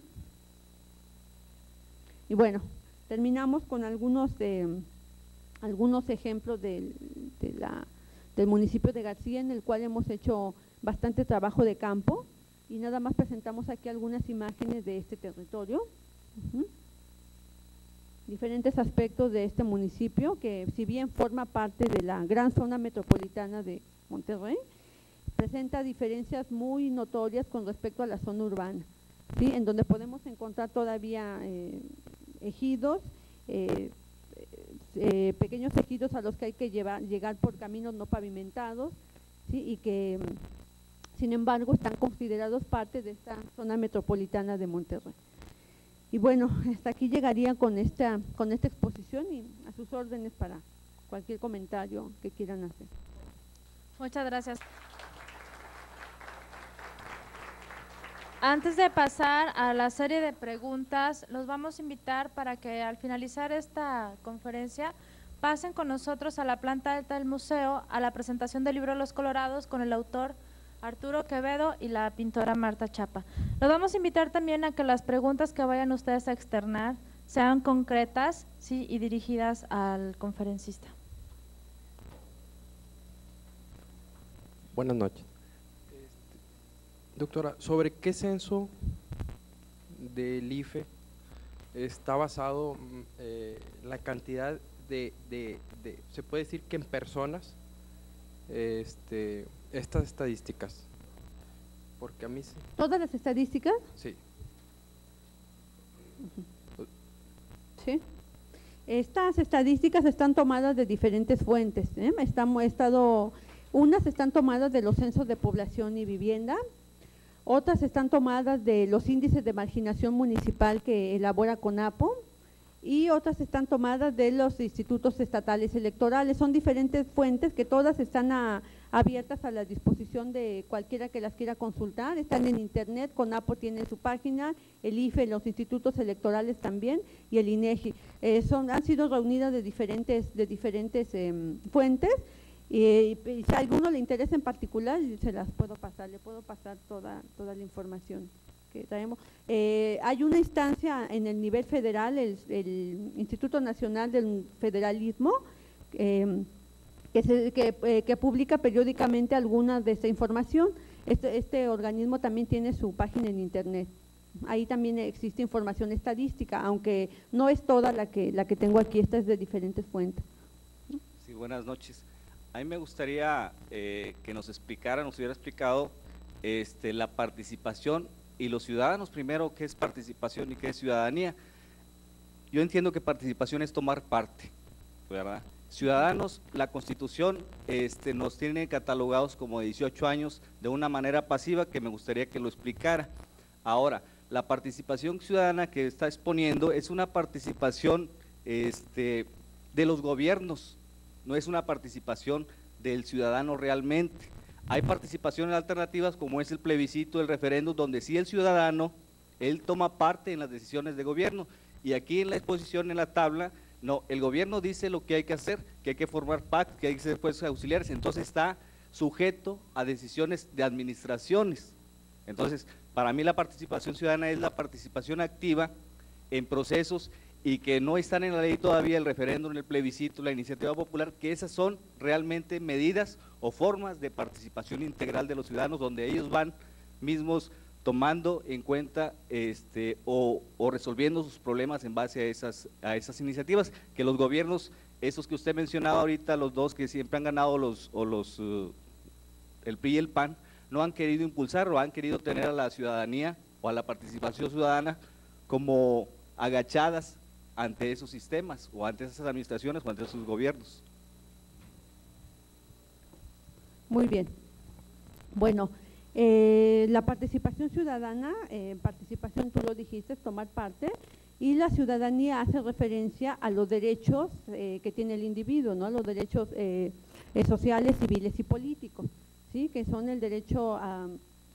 B: Y bueno, terminamos con algunos, eh, algunos ejemplos del, de la, del municipio de García, en el cual hemos hecho bastante trabajo de campo. Y nada más presentamos aquí algunas imágenes de este territorio, uh-huh, diferentes aspectos de este municipio que si bien forma parte de la gran zona metropolitana de Monterrey, presenta diferencias muy notorias con respecto a la zona urbana, ¿sí? En donde podemos encontrar todavía eh, ejidos, eh, eh, pequeños ejidos a los que hay que llevar, llegar por caminos no pavimentados, ¿sí? Y que… sin embargo, están considerados parte de esta zona metropolitana de Monterrey. Y bueno, hasta aquí llegaría con esta, con esta exposición y a sus órdenes para cualquier comentario que quieran hacer.
A: Muchas gracias. Antes de pasar a la serie de preguntas, los vamos a invitar para que al finalizar esta conferencia pasen con nosotros a la planta alta del museo a la presentación del libro Los Colorados con el autor Arturo Quevedo y la pintora Marta Chapa. Los vamos a invitar también a que las preguntas que vayan ustedes a externar sean concretas, sí, y dirigidas al conferencista.
C: Buenas noches. Este, doctora, ¿sobre qué censo del I F E está basado eh, la cantidad de, de, de, se puede decir que en personas, este… estas estadísticas? Porque a mí sí.
B: ¿Todas las estadísticas?
C: Sí.
B: Uh-huh. Sí. Estas estadísticas están tomadas de diferentes fuentes, ¿eh? Estamos, estado, unas están tomadas de los censos de población y vivienda, otras están tomadas de los índices de marginación municipal que elabora CONAPO, y otras están tomadas de los institutos estatales electorales. Son diferentes fuentes que todas están a, abiertas a la disposición de cualquiera que las quiera consultar, están en internet, CONAPO tiene su página, el I F E, los institutos electorales también y el INEGI. Eh, son, han sido reunidas de diferentes, de diferentes eh, fuentes Y, y si a alguno le interesa en particular, se las puedo pasar, le puedo pasar toda, toda la información que traemos. Eh, hay una instancia en el nivel federal, el, el Instituto Nacional del Federalismo, eh, que, se, que, eh, que publica periódicamente alguna de esta información. Este, este organismo también tiene su página en internet. Ahí también existe información estadística, aunque no es toda la que, la que tengo aquí, esta es de diferentes fuentes.
D: Sí, buenas noches. A mí me gustaría eh, que nos explicara, nos hubiera explicado este, la participación y los ciudadanos primero, qué es participación y qué es ciudadanía. Yo entiendo que participación es tomar parte, ¿verdad? Ciudadanos, la Constitución este, nos tiene catalogados como dieciocho años de una manera pasiva que me gustaría que lo explicara. Ahora, la participación ciudadana que está exponiendo es una participación este, de los gobiernos, no es una participación del ciudadano realmente. Hay participaciones alternativas como es el plebiscito, el referéndum, donde sí el ciudadano, él toma parte en las decisiones de gobierno. Y aquí en la exposición, en la tabla, no, el gobierno dice lo que hay que hacer, que hay que formar P A C, que hay que ser fuerzas auxiliares, entonces está sujeto a decisiones de administraciones. Entonces, para mí la participación ciudadana es la participación activa en procesos y que no están en la ley todavía, el referéndum, el plebiscito, la iniciativa popular, que esas son realmente medidas o formas de participación integral de los ciudadanos, donde ellos van mismos tomando en cuenta este, o, o resolviendo sus problemas en base a esas, a esas iniciativas, que los gobiernos, esos que usted mencionaba ahorita, los dos que siempre han ganado, los, o los, uh, el P R I y el P A N, no han querido impulsar o han querido tener a la ciudadanía o a la participación ciudadana como agachadas ante esos sistemas o ante esas administraciones o ante esos gobiernos.
B: Muy bien. Bueno, eh, la participación ciudadana, eh, participación, tú lo dijiste, es tomar parte, y la ciudadanía hace referencia a los derechos eh, que tiene el individuo, ¿no? Los derechos eh, eh, sociales, civiles y políticos, ¿sí? Que son el derecho a,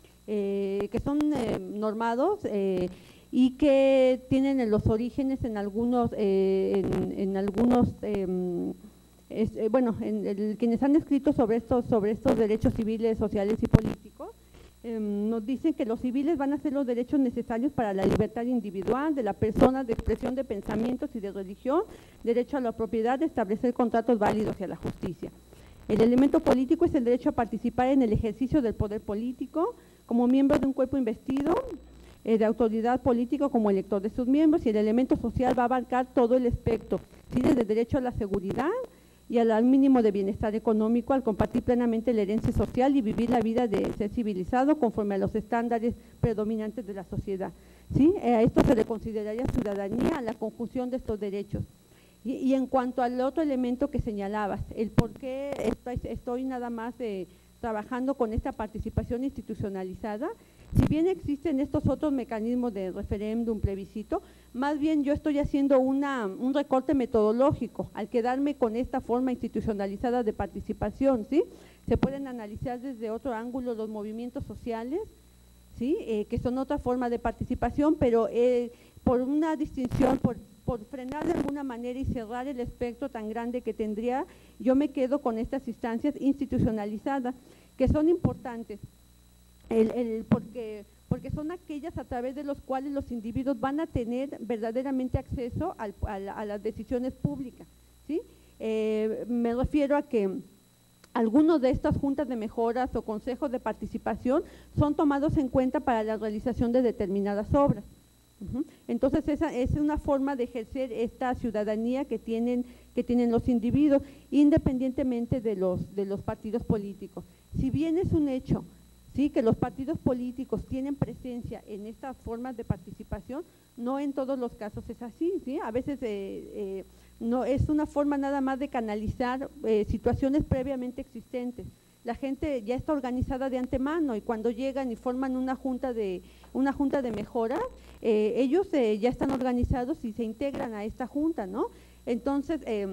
B: eh, que son eh, normados eh, y que tienen los orígenes en algunos, eh, en, en algunos eh, es, eh, bueno, en el, quienes han escrito sobre estos, sobre estos derechos civiles, sociales y políticos, eh, nos dicen que los civiles van a ser los derechos necesarios para la libertad individual de la persona, de expresión de pensamientos y de religión, derecho a la propiedad, de establecer contratos válidos y a la justicia. El elemento político es el derecho a participar en el ejercicio del poder político como miembro de un cuerpo investido, eh, de autoridad política como elector de sus miembros, y el elemento social va a abarcar todo el espectro, ¿sí? Desde el derecho a la seguridad y al mínimo de bienestar económico, al compartir plenamente la herencia social y vivir la vida de ser civilizado conforme a los estándares predominantes de la sociedad, ¿sí? Eh, a esto se le consideraría ciudadanía, a la conjunción de estos derechos. Y, y en cuanto al otro elemento que señalabas, el por qué estoy, estoy nada más eh, trabajando con esta participación institucionalizada, si bien existen estos otros mecanismos de referéndum, plebiscito, más bien yo estoy haciendo una, un recorte metodológico al quedarme con esta forma institucionalizada de participación, ¿sí? Se pueden analizar desde otro ángulo los movimientos sociales, ¿sí? Eh, que son otra forma de participación, pero eh, por una distinción, por, por frenar de alguna manera y cerrar el espectro tan grande que tendría, yo me quedo con estas instancias institucionalizadas, que son importantes. El, el, porque, porque son aquellas a través de los cuales los individuos van a tener verdaderamente acceso al, a, la, a las decisiones públicas, ¿sí? Eh, me refiero a que algunos de estas juntas de mejoras o consejos de participación son tomados en cuenta para la realización de determinadas obras. Uh-huh. Entonces esa es una forma de ejercer esta ciudadanía que tienen, que tienen los individuos, independientemente de los, de los partidos políticos. Si bien es un hecho, sí, que los partidos políticos tienen presencia en estas formas de participación, no en todos los casos es así, ¿sí? A veces eh, eh, no es una forma nada más de canalizar eh, situaciones previamente existentes. La gente ya está organizada de antemano y cuando llegan y forman una junta de una junta de mejora, eh, ellos eh, ya están organizados y se integran a esta junta, ¿no? Entonces eh,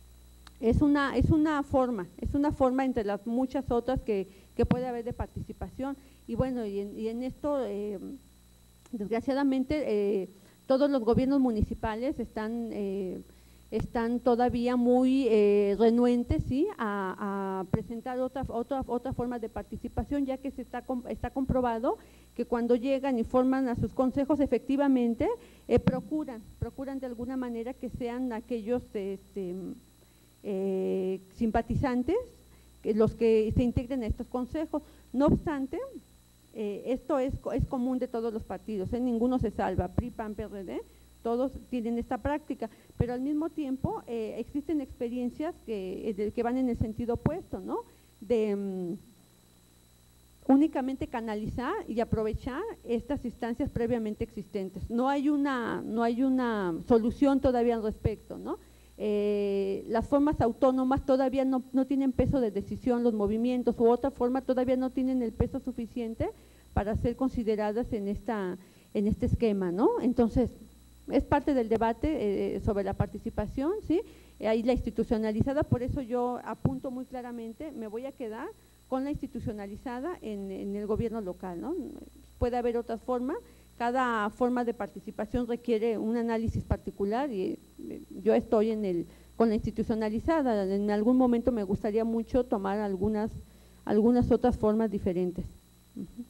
B: es una es una forma, es una forma entre las muchas otras que, que puede haber de participación. Y bueno, y en, y en esto, eh, desgraciadamente, eh, todos los gobiernos municipales están… Eh, están todavía muy eh, renuentes, ¿sí?, a, a presentar otra, otra, otra forma de participación, ya que se está, está comprobado que cuando llegan y forman a sus consejos, efectivamente eh, procuran, procuran de alguna manera que sean aquellos este, eh, simpatizantes que los que se integren a estos consejos. No obstante, eh, esto es, es común de todos los partidos, ¿eh? Ninguno se salva, P R I, P A N, P R D, todos tienen esta práctica, pero al mismo tiempo eh, existen experiencias que, de, que van en el sentido opuesto, ¿no? De um, únicamente canalizar y aprovechar estas instancias previamente existentes. No hay una, no hay una solución todavía al respecto, ¿no? Eh, las formas autónomas todavía no, no tienen peso de decisión, los movimientos u otra forma todavía no tienen el peso suficiente para ser consideradas en, esta, en este esquema, ¿no? Entonces, es parte del debate eh, sobre la participación, ¿sí? Ahí la institucionalizada, por eso yo apunto muy claramente, me voy a quedar con la institucionalizada en, en el gobierno local, ¿no? Puede haber otras formas, cada forma de participación requiere un análisis particular y eh, yo estoy en el, con la institucionalizada, en algún momento me gustaría mucho tomar algunas, algunas otras formas diferentes. Uh-huh.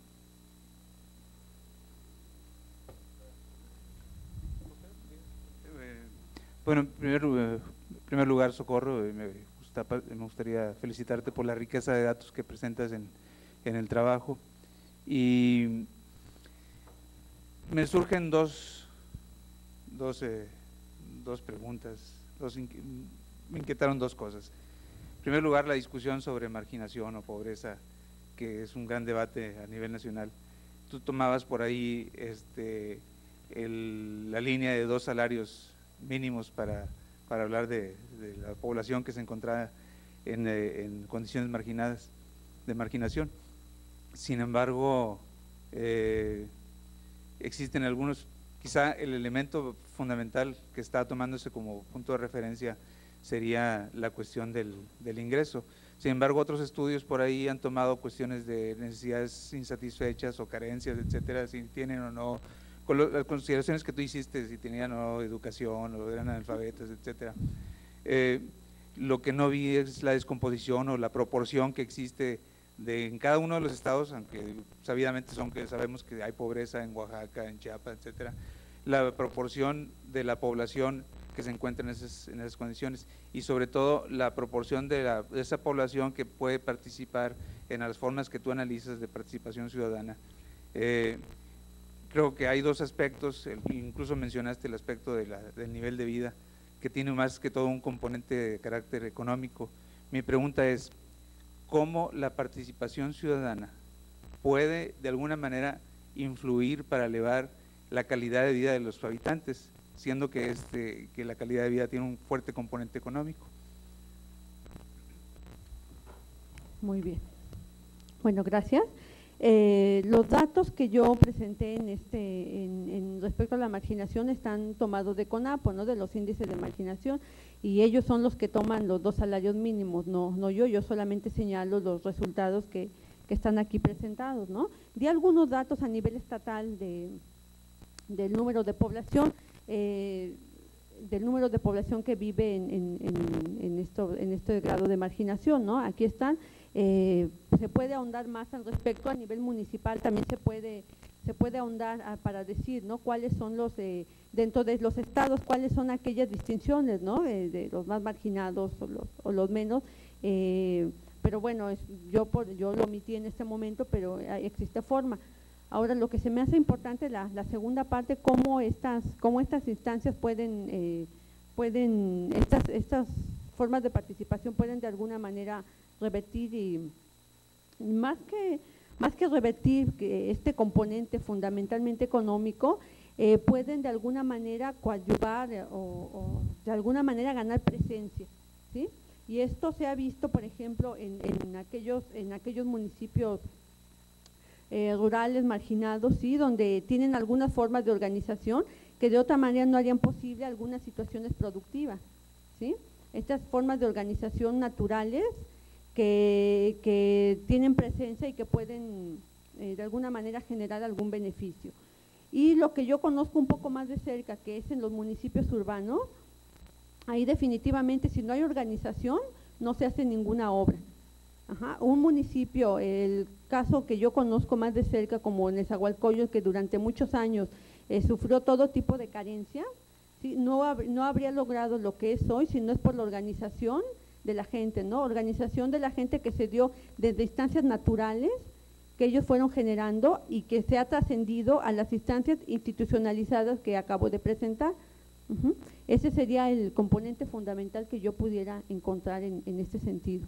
E: Bueno, en primer, en primer lugar, Socorro, me, gusta, me gustaría felicitarte por la riqueza de datos que presentas en, en el trabajo. Y me surgen dos, dos, eh, dos preguntas, dos inqui me inquietaron dos cosas. En primer lugar, la discusión sobre marginación o pobreza, que es un gran debate a nivel nacional. Tú tomabas por ahí este, el, la línea de dos salarios mínimos para, para hablar de, de la población que se encontraba en, eh, en condiciones marginadas, de marginación. Sin embargo, eh, existen algunos, quizá el elemento fundamental que está tomándose como punto de referencia sería la cuestión del, del ingreso. Sin embargo, otros estudios por ahí han tomado cuestiones de necesidades insatisfechas o carencias, etcétera, si tienen o no, con lo, las consideraciones que tú hiciste, si tenían o no educación o eran analfabetas, etcétera. Eh, lo que no vi es la descomposición o la proporción que existe de en cada uno de los estados, aunque sabidamente son que sabemos que hay pobreza en Oaxaca, en Chiapas, etcétera, la proporción de la población que se encuentra en esas, en esas condiciones y sobre todo la proporción de, la, de esa población que puede participar en las formas que tú analizas de participación ciudadana. Eh, creo que hay dos aspectos, incluso mencionaste el aspecto de la, del nivel de vida, que tiene más que todo un componente de carácter económico. Mi pregunta es, ¿cómo la participación ciudadana puede de alguna manera influir para elevar la calidad de vida de los habitantes, siendo que, este, que la calidad de vida tiene un fuerte componente económico?
B: Muy bien. Bueno, gracias. Eh, los datos que yo presenté en este, en, en respecto a la marginación están tomados de CONAPO, ¿no? De los índices de marginación, y ellos son los que toman los dos salarios mínimos, no, no yo, yo solamente señalo los resultados que, que están aquí presentados, ¿no? Di algunos datos a nivel estatal de, del número de población, eh, del número de población que vive en, en, en, en, esto, en este grado de marginación, ¿no? Aquí están. Eh, se puede ahondar más al respecto a nivel municipal, también se puede se puede ahondar a, para decir, ¿no? Cuáles son los, eh, dentro de los estados, cuáles son aquellas distinciones, ¿no? De, de los más marginados o los, o los menos, eh, pero bueno, es, yo, por, yo lo omití en este momento, pero existe forma. Ahora, lo que se me hace importante, la, la segunda parte, cómo estas, cómo estas instancias pueden, eh, pueden estas, estas formas de participación pueden de alguna manera revertir y más que más que revertir que este componente fundamentalmente económico, eh, pueden de alguna manera coadyuvar o, o de alguna manera ganar presencia, ¿sí? Y esto se ha visto, por ejemplo, en, en aquellos en aquellos municipios eh, rurales marginados, sí, donde tienen algunas formas de organización que de otra manera no harían posible algunas situaciones productivas, ¿sí? Estas formas de organización naturales Que, que tienen presencia y que pueden eh, de alguna manera generar algún beneficio. Y lo que yo conozco un poco más de cerca, que es en los municipios urbanos, ahí definitivamente si no hay organización no se hace ninguna obra. Ajá. Un municipio, el caso que yo conozco más de cerca como Nezahualcóyotl, que durante muchos años eh, sufrió todo tipo de carencia, ¿sí? no, hab no habría logrado lo que es hoy si no es por la organización de la gente, ¿no? Organización de la gente que se dio desde instancias naturales que ellos fueron generando y que se ha trascendido a las instancias institucionalizadas que acabo de presentar. Uh-huh. Ese sería el componente fundamental que yo pudiera encontrar en, en este sentido.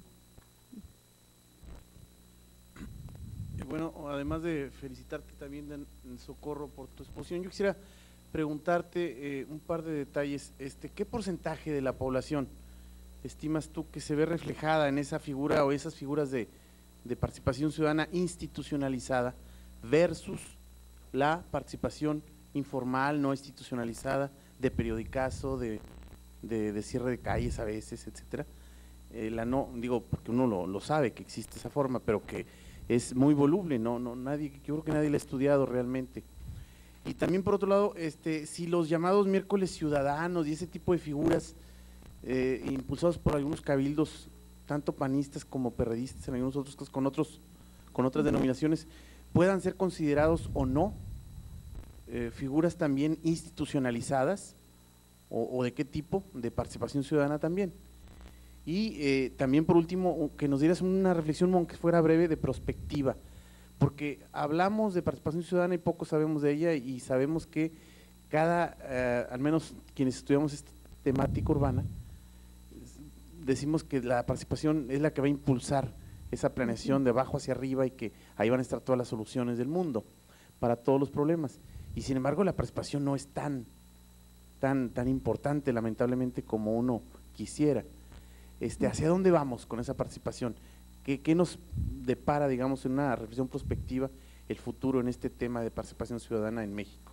F: Bueno, además de felicitarte también, Socorro, por tu exposición, yo quisiera preguntarte eh, un par de detalles. Este, ¿qué porcentaje de la población estimas tú que se ve reflejada en esa figura o esas figuras de, de participación ciudadana institucionalizada versus la participación informal, no institucionalizada, de periodicazo, de, de, de cierre de calles a veces, etcétera? Eh, la no, digo, porque uno lo, lo sabe que existe esa forma, pero que es muy voluble, no, no, nadie, yo creo que nadie la ha estudiado realmente. Y también por otro lado, este, si los llamados miércoles ciudadanos y ese tipo de figuras eh, impulsados por algunos cabildos, tanto panistas como perredistas, en algunos otros casos con otros, con otras denominaciones, puedan ser considerados o no eh, figuras también institucionalizadas, o, o de qué tipo de participación ciudadana también. Y eh, también por último, que nos dieras una reflexión, aunque fuera breve, de prospectiva, porque hablamos de participación ciudadana y poco sabemos de ella, y sabemos que cada, eh, al menos quienes estudiamos esta temática urbana, decimos que la participación es la que va a impulsar esa planeación de abajo hacia arriba y que ahí van a estar todas las soluciones del mundo para todos los problemas. Y sin embargo la participación no es tan, tan, tan importante lamentablemente como uno quisiera. Este, ¿hacia dónde vamos con esa participación? ¿Qué, qué nos depara, digamos, en una reflexión prospectiva el futuro en este tema de participación ciudadana en México?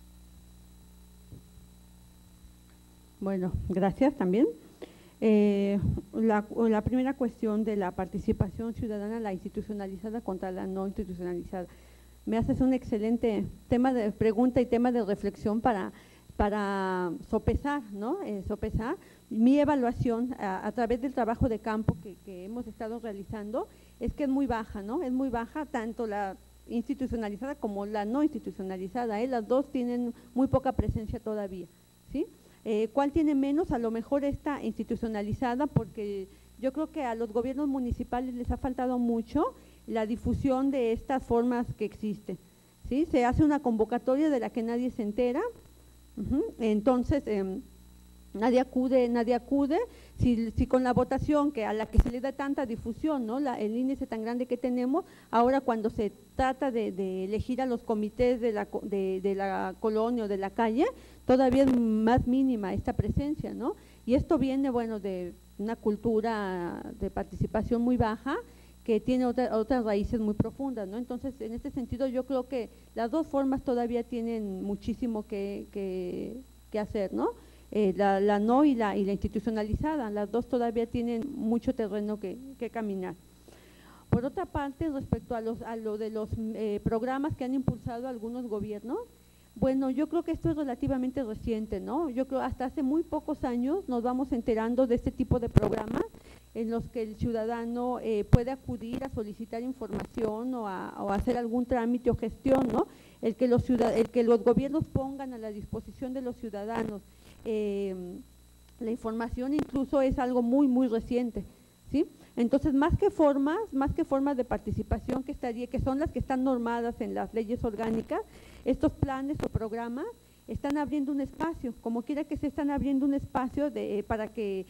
B: Bueno, gracias también. Eh, la, la primera cuestión de la participación ciudadana, la institucionalizada contra la no institucionalizada. Me haces un excelente tema de pregunta y tema de reflexión para, para sopesar, ¿no? Eh, sopesar. Mi evaluación a, a través del trabajo de campo que, que hemos estado realizando es que es muy baja, ¿no? Es muy baja tanto la institucionalizada como la no institucionalizada, ¿eh? Las dos tienen muy poca presencia todavía, ¿sí? Eh, ¿Cuál tiene menos? A lo mejor esta institucionalizada, porque yo creo que a los gobiernos municipales les ha faltado mucho la difusión de estas formas que existen, ¿sí? Se hace una convocatoria de la que nadie se entera, uh-huh. Entonces eh, nadie acude, nadie acude, si, si con la votación que a la que se le da tanta difusión, ¿no? La, el índice tan grande que tenemos, ahora cuando se trata de, de elegir a los comités de la, de, de la colonia o de la calle, todavía es más mínima esta presencia, ¿no? Y esto viene, bueno, de una cultura de participación muy baja, que tiene otra, otras raíces muy profundas, ¿no? Entonces, en este sentido, yo creo que las dos formas todavía tienen muchísimo que, que, que hacer, ¿no? Eh, la, la no y la, y la institucionalizada, las dos todavía tienen mucho terreno que, que caminar. Por otra parte, respecto a, los, a lo de los eh, programas que han impulsado algunos gobiernos, bueno, yo creo que esto es relativamente reciente, ¿no? Yo creo hasta hace muy pocos años nos vamos enterando de este tipo de programas en los que el ciudadano eh, puede acudir a solicitar información o a, o a hacer algún trámite o gestión, ¿no? El que, los ciudad el que los gobiernos pongan a la disposición de los ciudadanos eh, la información incluso es algo muy, muy reciente, ¿sí? Entonces, más que formas, más que formas de participación que estaría, que son las que están normadas en las leyes orgánicas, estos planes o programas están abriendo un espacio, como quiera que se están abriendo un espacio de, eh, para que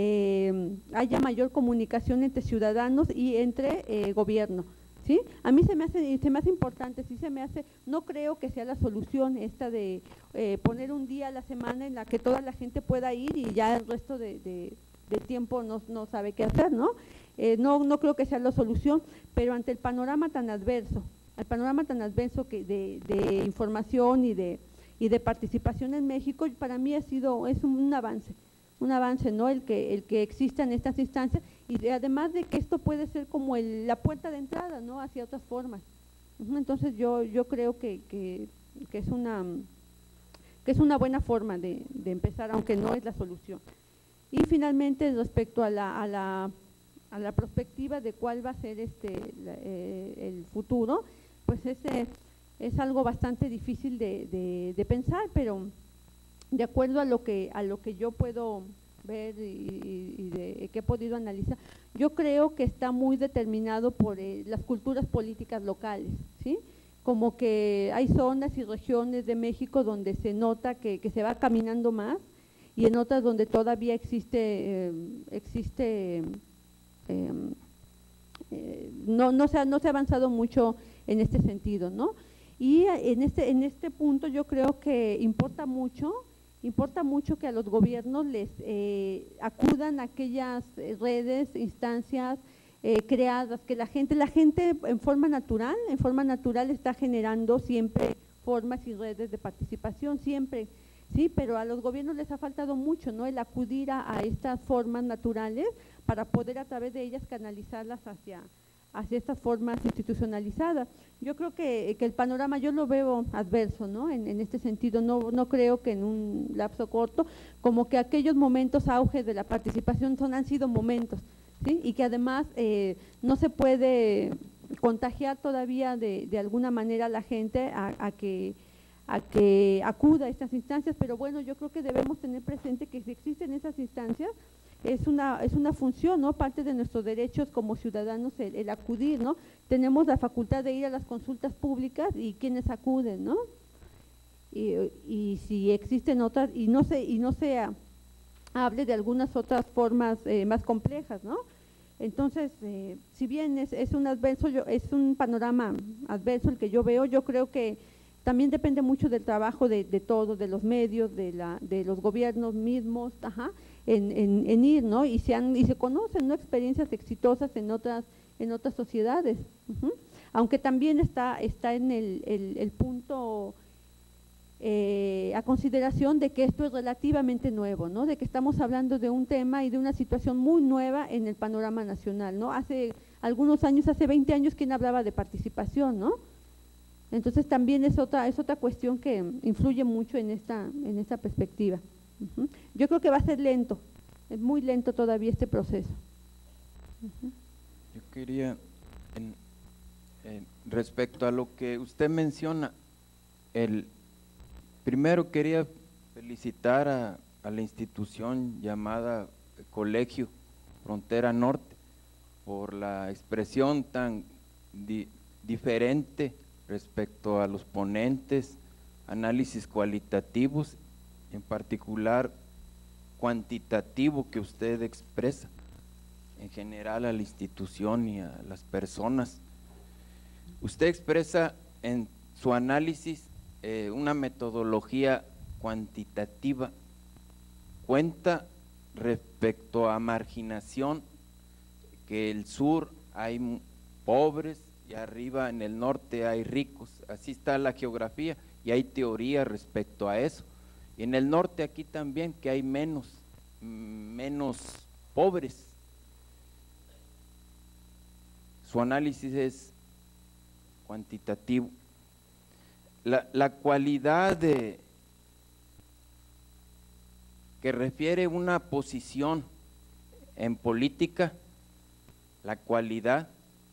B: eh, haya mayor comunicación entre ciudadanos y entre eh, gobierno, ¿sí? A mí se me hace, se me hace importante, sí se me hace, no creo que sea la solución esta de eh, poner un día a la semana en la que toda la gente pueda ir y ya el resto de, de de tiempo no, no sabe qué hacer, ¿no? Eh, no, no creo que sea la solución, pero ante el panorama tan adverso, el panorama tan adverso que de, de información y de, y de participación en México, para mí ha sido, es un, un avance, un avance, ¿no? El que, el que existan estas instancias y de, además de que esto puede ser como el, la puerta de entrada, ¿no? Hacia otras formas. Entonces yo, yo creo que, que, que, es una, que es una buena forma de, de empezar, aunque no es la solución. Y finalmente, respecto a la, a la, a la perspectiva de cuál va a ser este la, eh, el futuro, pues ese es algo bastante difícil de, de, de pensar, pero de acuerdo a lo que a lo que yo puedo ver y, y de, que he podido analizar, yo creo que está muy determinado por eh, las culturas políticas locales, ¿sí? Como que hay zonas y regiones de México donde se nota que, que se va caminando más, y en otras donde todavía existe, eh, existe eh, eh, no, no, se ha, no se ha avanzado mucho en este sentido, ¿no? Y en este, en este punto yo creo que importa mucho, importa mucho que a los gobiernos les eh, acudan a aquellas redes, instancias eh, creadas, que la gente, la gente en forma natural, en forma natural está generando siempre formas y redes de participación, siempre. Sí, pero a los gobiernos les ha faltado mucho, ¿no? El acudir a, a estas formas naturales para poder a través de ellas canalizarlas hacia, hacia estas formas institucionalizadas. Yo creo que, que el panorama yo lo veo adverso, ¿no? En, en este sentido, no, no creo que en un lapso corto, como que aquellos momentos auge de la participación son, han sido momentos, ¿sí? Y que además eh, no se puede contagiar todavía de, de alguna manera a la gente a, a que a que acuda a estas instancias, pero bueno, yo creo que debemos tener presente que si existen esas instancias, es una, es una función, ¿no? Parte de nuestros derechos como ciudadanos el, el acudir, ¿no? Tenemos la facultad de ir a las consultas públicas y quienes acuden, ¿no? Y, y si existen otras, y no se, y no se hable de algunas otras formas eh, más complejas, ¿no? Entonces, eh, si bien es, es un adverso, yo, es un panorama adverso el que yo veo, yo creo que también depende mucho del trabajo de, de todos, de los medios, de, la, de los gobiernos mismos, ajá, en, en, en ir, ¿no? Y se, han, y se conocen, ¿no? Experiencias exitosas en otras, en otras sociedades, uh-huh. Aunque también está, está en el, el, el punto eh, a consideración de que esto es relativamente nuevo, ¿no? De que estamos hablando de un tema y de una situación muy nueva en el panorama nacional, ¿no? Hace algunos años, hace veinte años, ¿quién hablaba de participación, no? Entonces también es otra, es otra cuestión que influye mucho en esta, en esta perspectiva. Uh-huh. Yo creo que va a ser lento, es muy lento todavía este proceso. Uh-huh.
G: Yo quería, en, en, respecto a lo que usted menciona, el primero quería felicitar a, a la institución llamada Colegio Frontera Norte por la expresión tan di, diferente respecto a los ponentes, análisis cualitativos, en particular cuantitativo que usted expresa, en general a la institución y a las personas. Usted expresa en su análisis eh, una metodología cuantitativa, cuenta respecto a marginación, que el sur hay pobres, y arriba en el norte hay ricos, así está la geografía y hay teoría respecto a eso. Y en el norte aquí también que hay menos, menos pobres. Su análisis es cuantitativo. La, la cualidad de, que refiere una posición en política, la cualidad,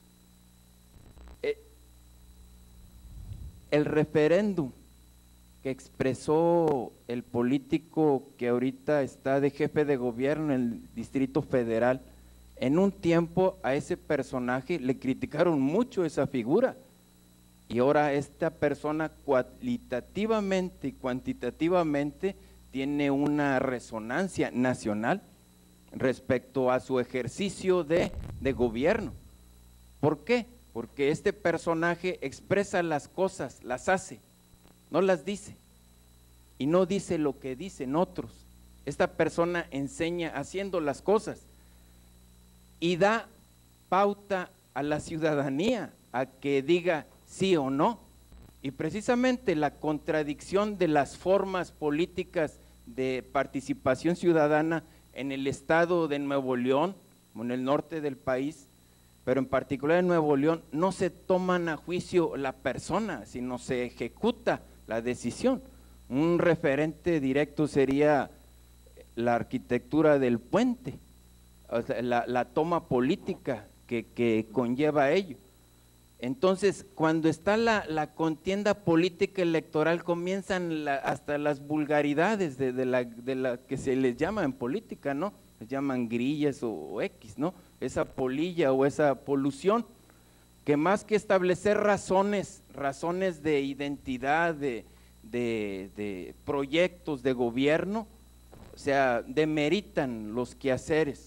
G: el referéndum que expresó el político que ahorita está de jefe de gobierno en el Distrito Federal, en un tiempo a ese personaje le criticaron mucho esa figura, y ahora esta persona cualitativamente y cuantitativamente tiene una resonancia nacional respecto a su ejercicio de, de gobierno. ¿Por qué? Porque este personaje expresa las cosas, las hace, no las dice, y no dice lo que dicen otros. Esta persona enseña haciendo las cosas y da pauta a la ciudadanía a que diga sí o no. Y precisamente la contradicción de las formas políticas de participación ciudadana en el estado de Nuevo León, o en el norte del país, pero en particular en Nuevo León, no se toman a juicio la persona, sino se ejecuta la decisión. Un referente directo sería la arquitectura del puente, o sea, la, la toma política que, que conlleva ello. Entonces, cuando está la, la contienda política electoral, comienzan la, hasta las vulgaridades de, de, la, de la que se les llama en política, ¿no? Les llaman grillas o, o X, ¿no? Esa polilla o esa polución, que más que establecer razones, razones de identidad, de, de, de proyectos de gobierno, o sea, demeritan los quehaceres.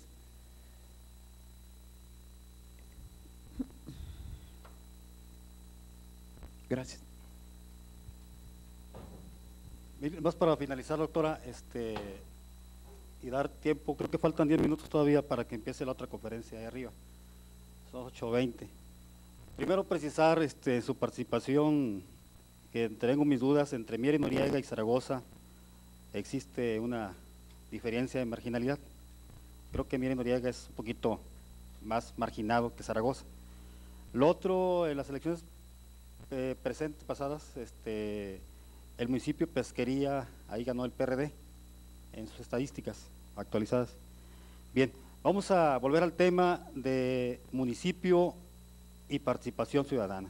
G: Gracias.
H: Más para finalizar, doctora, este, y dar tiempo, creo que faltan diez minutos todavía para que empiece la otra conferencia ahí arriba, son ocho veinte. Primero precisar este, su participación, que tengo mis dudas, entre Mier y Noriega y Zaragoza existe una diferencia de marginalidad. Creo que Mier y Noriega es un poquito más marginado que Zaragoza. Lo otro, en las elecciones eh, presentes, pasadas, este, el municipio Pesquería, ahí ganó el P R D en sus estadísticas actualizadas. Bien, vamos a volver al tema de municipio y participación ciudadana.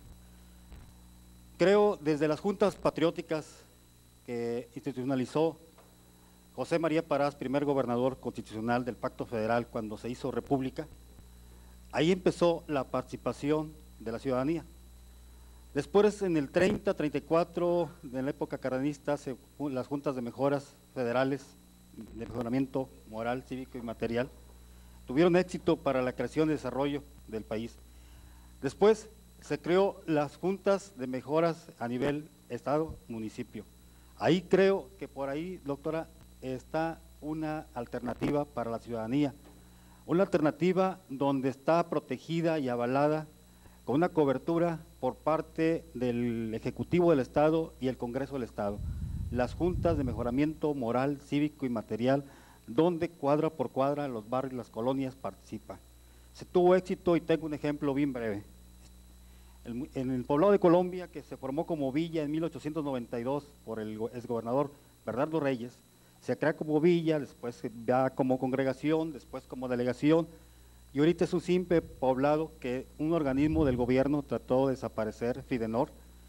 H: Creo desde las juntas patrióticas que institucionalizó José María Parás, primer gobernador constitucional del Pacto Federal cuando se hizo república, ahí empezó la participación de la ciudadanía. Después, en el treinta, treinta y cuatro, de la época cardenista, se, las juntas de mejoras federales, de mejoramiento moral, cívico y material, tuvieron éxito para la creación y desarrollo del país. Después se creó las juntas de mejoras a nivel estado, municipio. Ahí creo que por ahí, doctora, está una alternativa para la ciudadanía, una alternativa donde está protegida y avalada con una cobertura por parte del Ejecutivo del Estado y el Congreso del Estado. Las juntas de mejoramiento moral, cívico y material, donde cuadra por cuadra los barrios y las colonias participan. Se tuvo éxito y tengo un ejemplo bien breve. El, en el poblado de Colombia, que se formó como villa en mil ochocientos noventa y dos por el exgobernador Bernardo Reyes, se crea como villa, después ya como congregación, después como delegación, y ahorita es un simple poblado que un organismo del gobierno trató de desaparecer, Fidenor,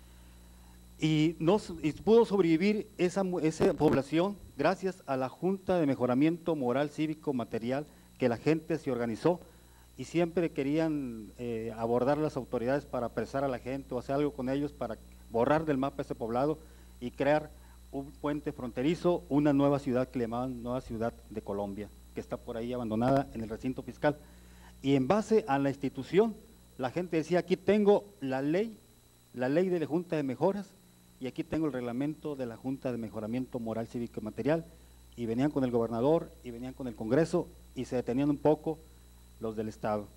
H: y, no, y pudo sobrevivir esa, esa población gracias a la Junta de Mejoramiento Moral, Cívico, Material, que la gente se organizó y siempre querían eh, abordar las autoridades para apresar a la gente o hacer algo con ellos para borrar del mapa ese poblado y crear un puente fronterizo, una nueva ciudad que le llamaban Nueva Ciudad de Colombia, que está por ahí abandonada en el recinto fiscal. Y en base a la institución, la gente decía, aquí tengo la ley, la ley de la Junta de Mejoras, y aquí tengo el reglamento de la Junta de Mejoramiento Moral, Cívico y Material, y venían con el gobernador, y venían con el Congreso, y se detenían un poco los del Estado.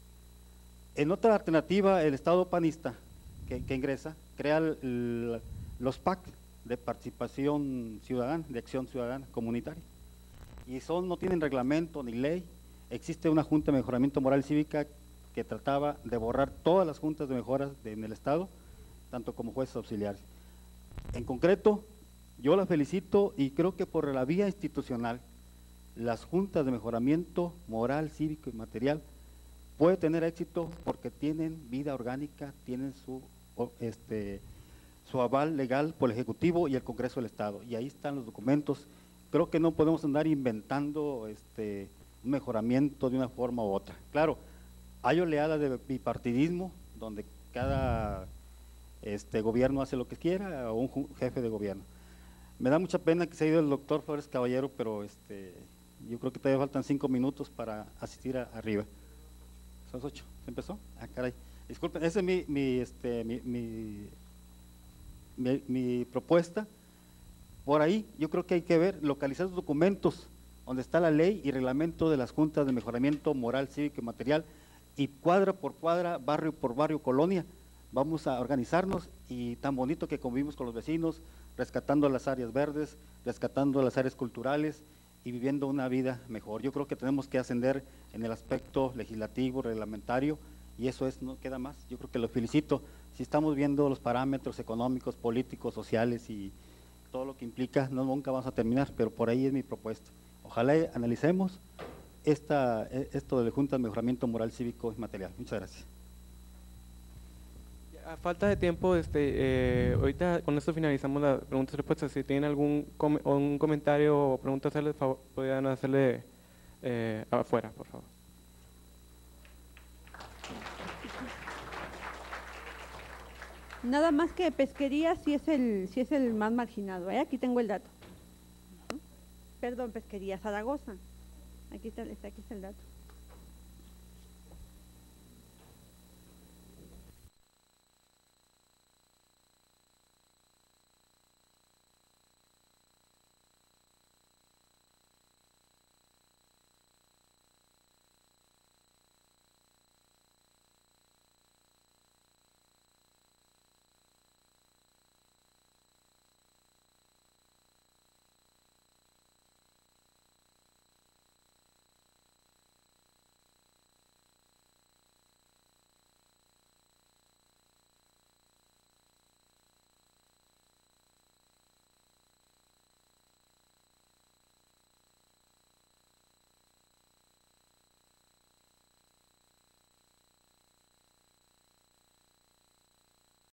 H: En otra alternativa, el Estado panista, que, que ingresa, crea el, el, los P A C, de participación ciudadana, de acción ciudadana comunitaria, y son, no tienen reglamento ni ley. Existe una Junta de Mejoramiento Moral y Cívica que trataba de borrar todas las juntas de mejoras de, en el Estado, tanto como jueces auxiliares. En concreto, yo la felicito y creo que por la vía institucional, las juntas de mejoramiento moral, cívico y material puede tener éxito porque tienen vida orgánica, tienen su, este, su aval legal por el Ejecutivo y el Congreso del Estado, y ahí están los documentos. Creo que no podemos andar inventando este, un mejoramiento de una forma u otra. Claro, hay oleadas de bipartidismo, donde cada este, gobierno hace lo que quiera, o un jefe de gobierno. Me da mucha pena que se haya ido el doctor Flores Caballero, pero este, yo creo que todavía faltan cinco minutos para asistir a, arriba. Son ocho, ¿se empezó? Ah, caray. Disculpen, esa es mi, mi, este, mi, mi, mi, mi propuesta. Por ahí yo creo que hay que ver, localizar los documentos donde está la ley y reglamento de las juntas de mejoramiento moral, cívico y material, y cuadra por cuadra, barrio por barrio, colonia, vamos a organizarnos y tan bonito que convivimos con los vecinos, rescatando las áreas verdes, rescatando las áreas culturales y viviendo una vida mejor. Yo creo que tenemos que ascender en el aspecto legislativo, reglamentario, y eso es, no queda más. Yo creo que lo felicito. Si estamos viendo los parámetros económicos, políticos, sociales y todo lo que implica, no nunca vamos a terminar, pero por ahí es mi propuesta. ojalá analicemos esta, esto de Junta de Mejoramiento Moral, Cívico y Material. Muchas gracias.
C: A falta de tiempo, este, eh, ahorita con esto finalizamos las preguntas y respuestas. Si tienen algún com un comentario o pregunta, hacerle, podrían hacerle eh, afuera, por favor.
B: Nada más que pesquería sí es el, sí es el más marginado, ¿eh? Aquí tengo el dato. Perdón, pesquería, Zaragoza. Aquí está, está, aquí está el dato.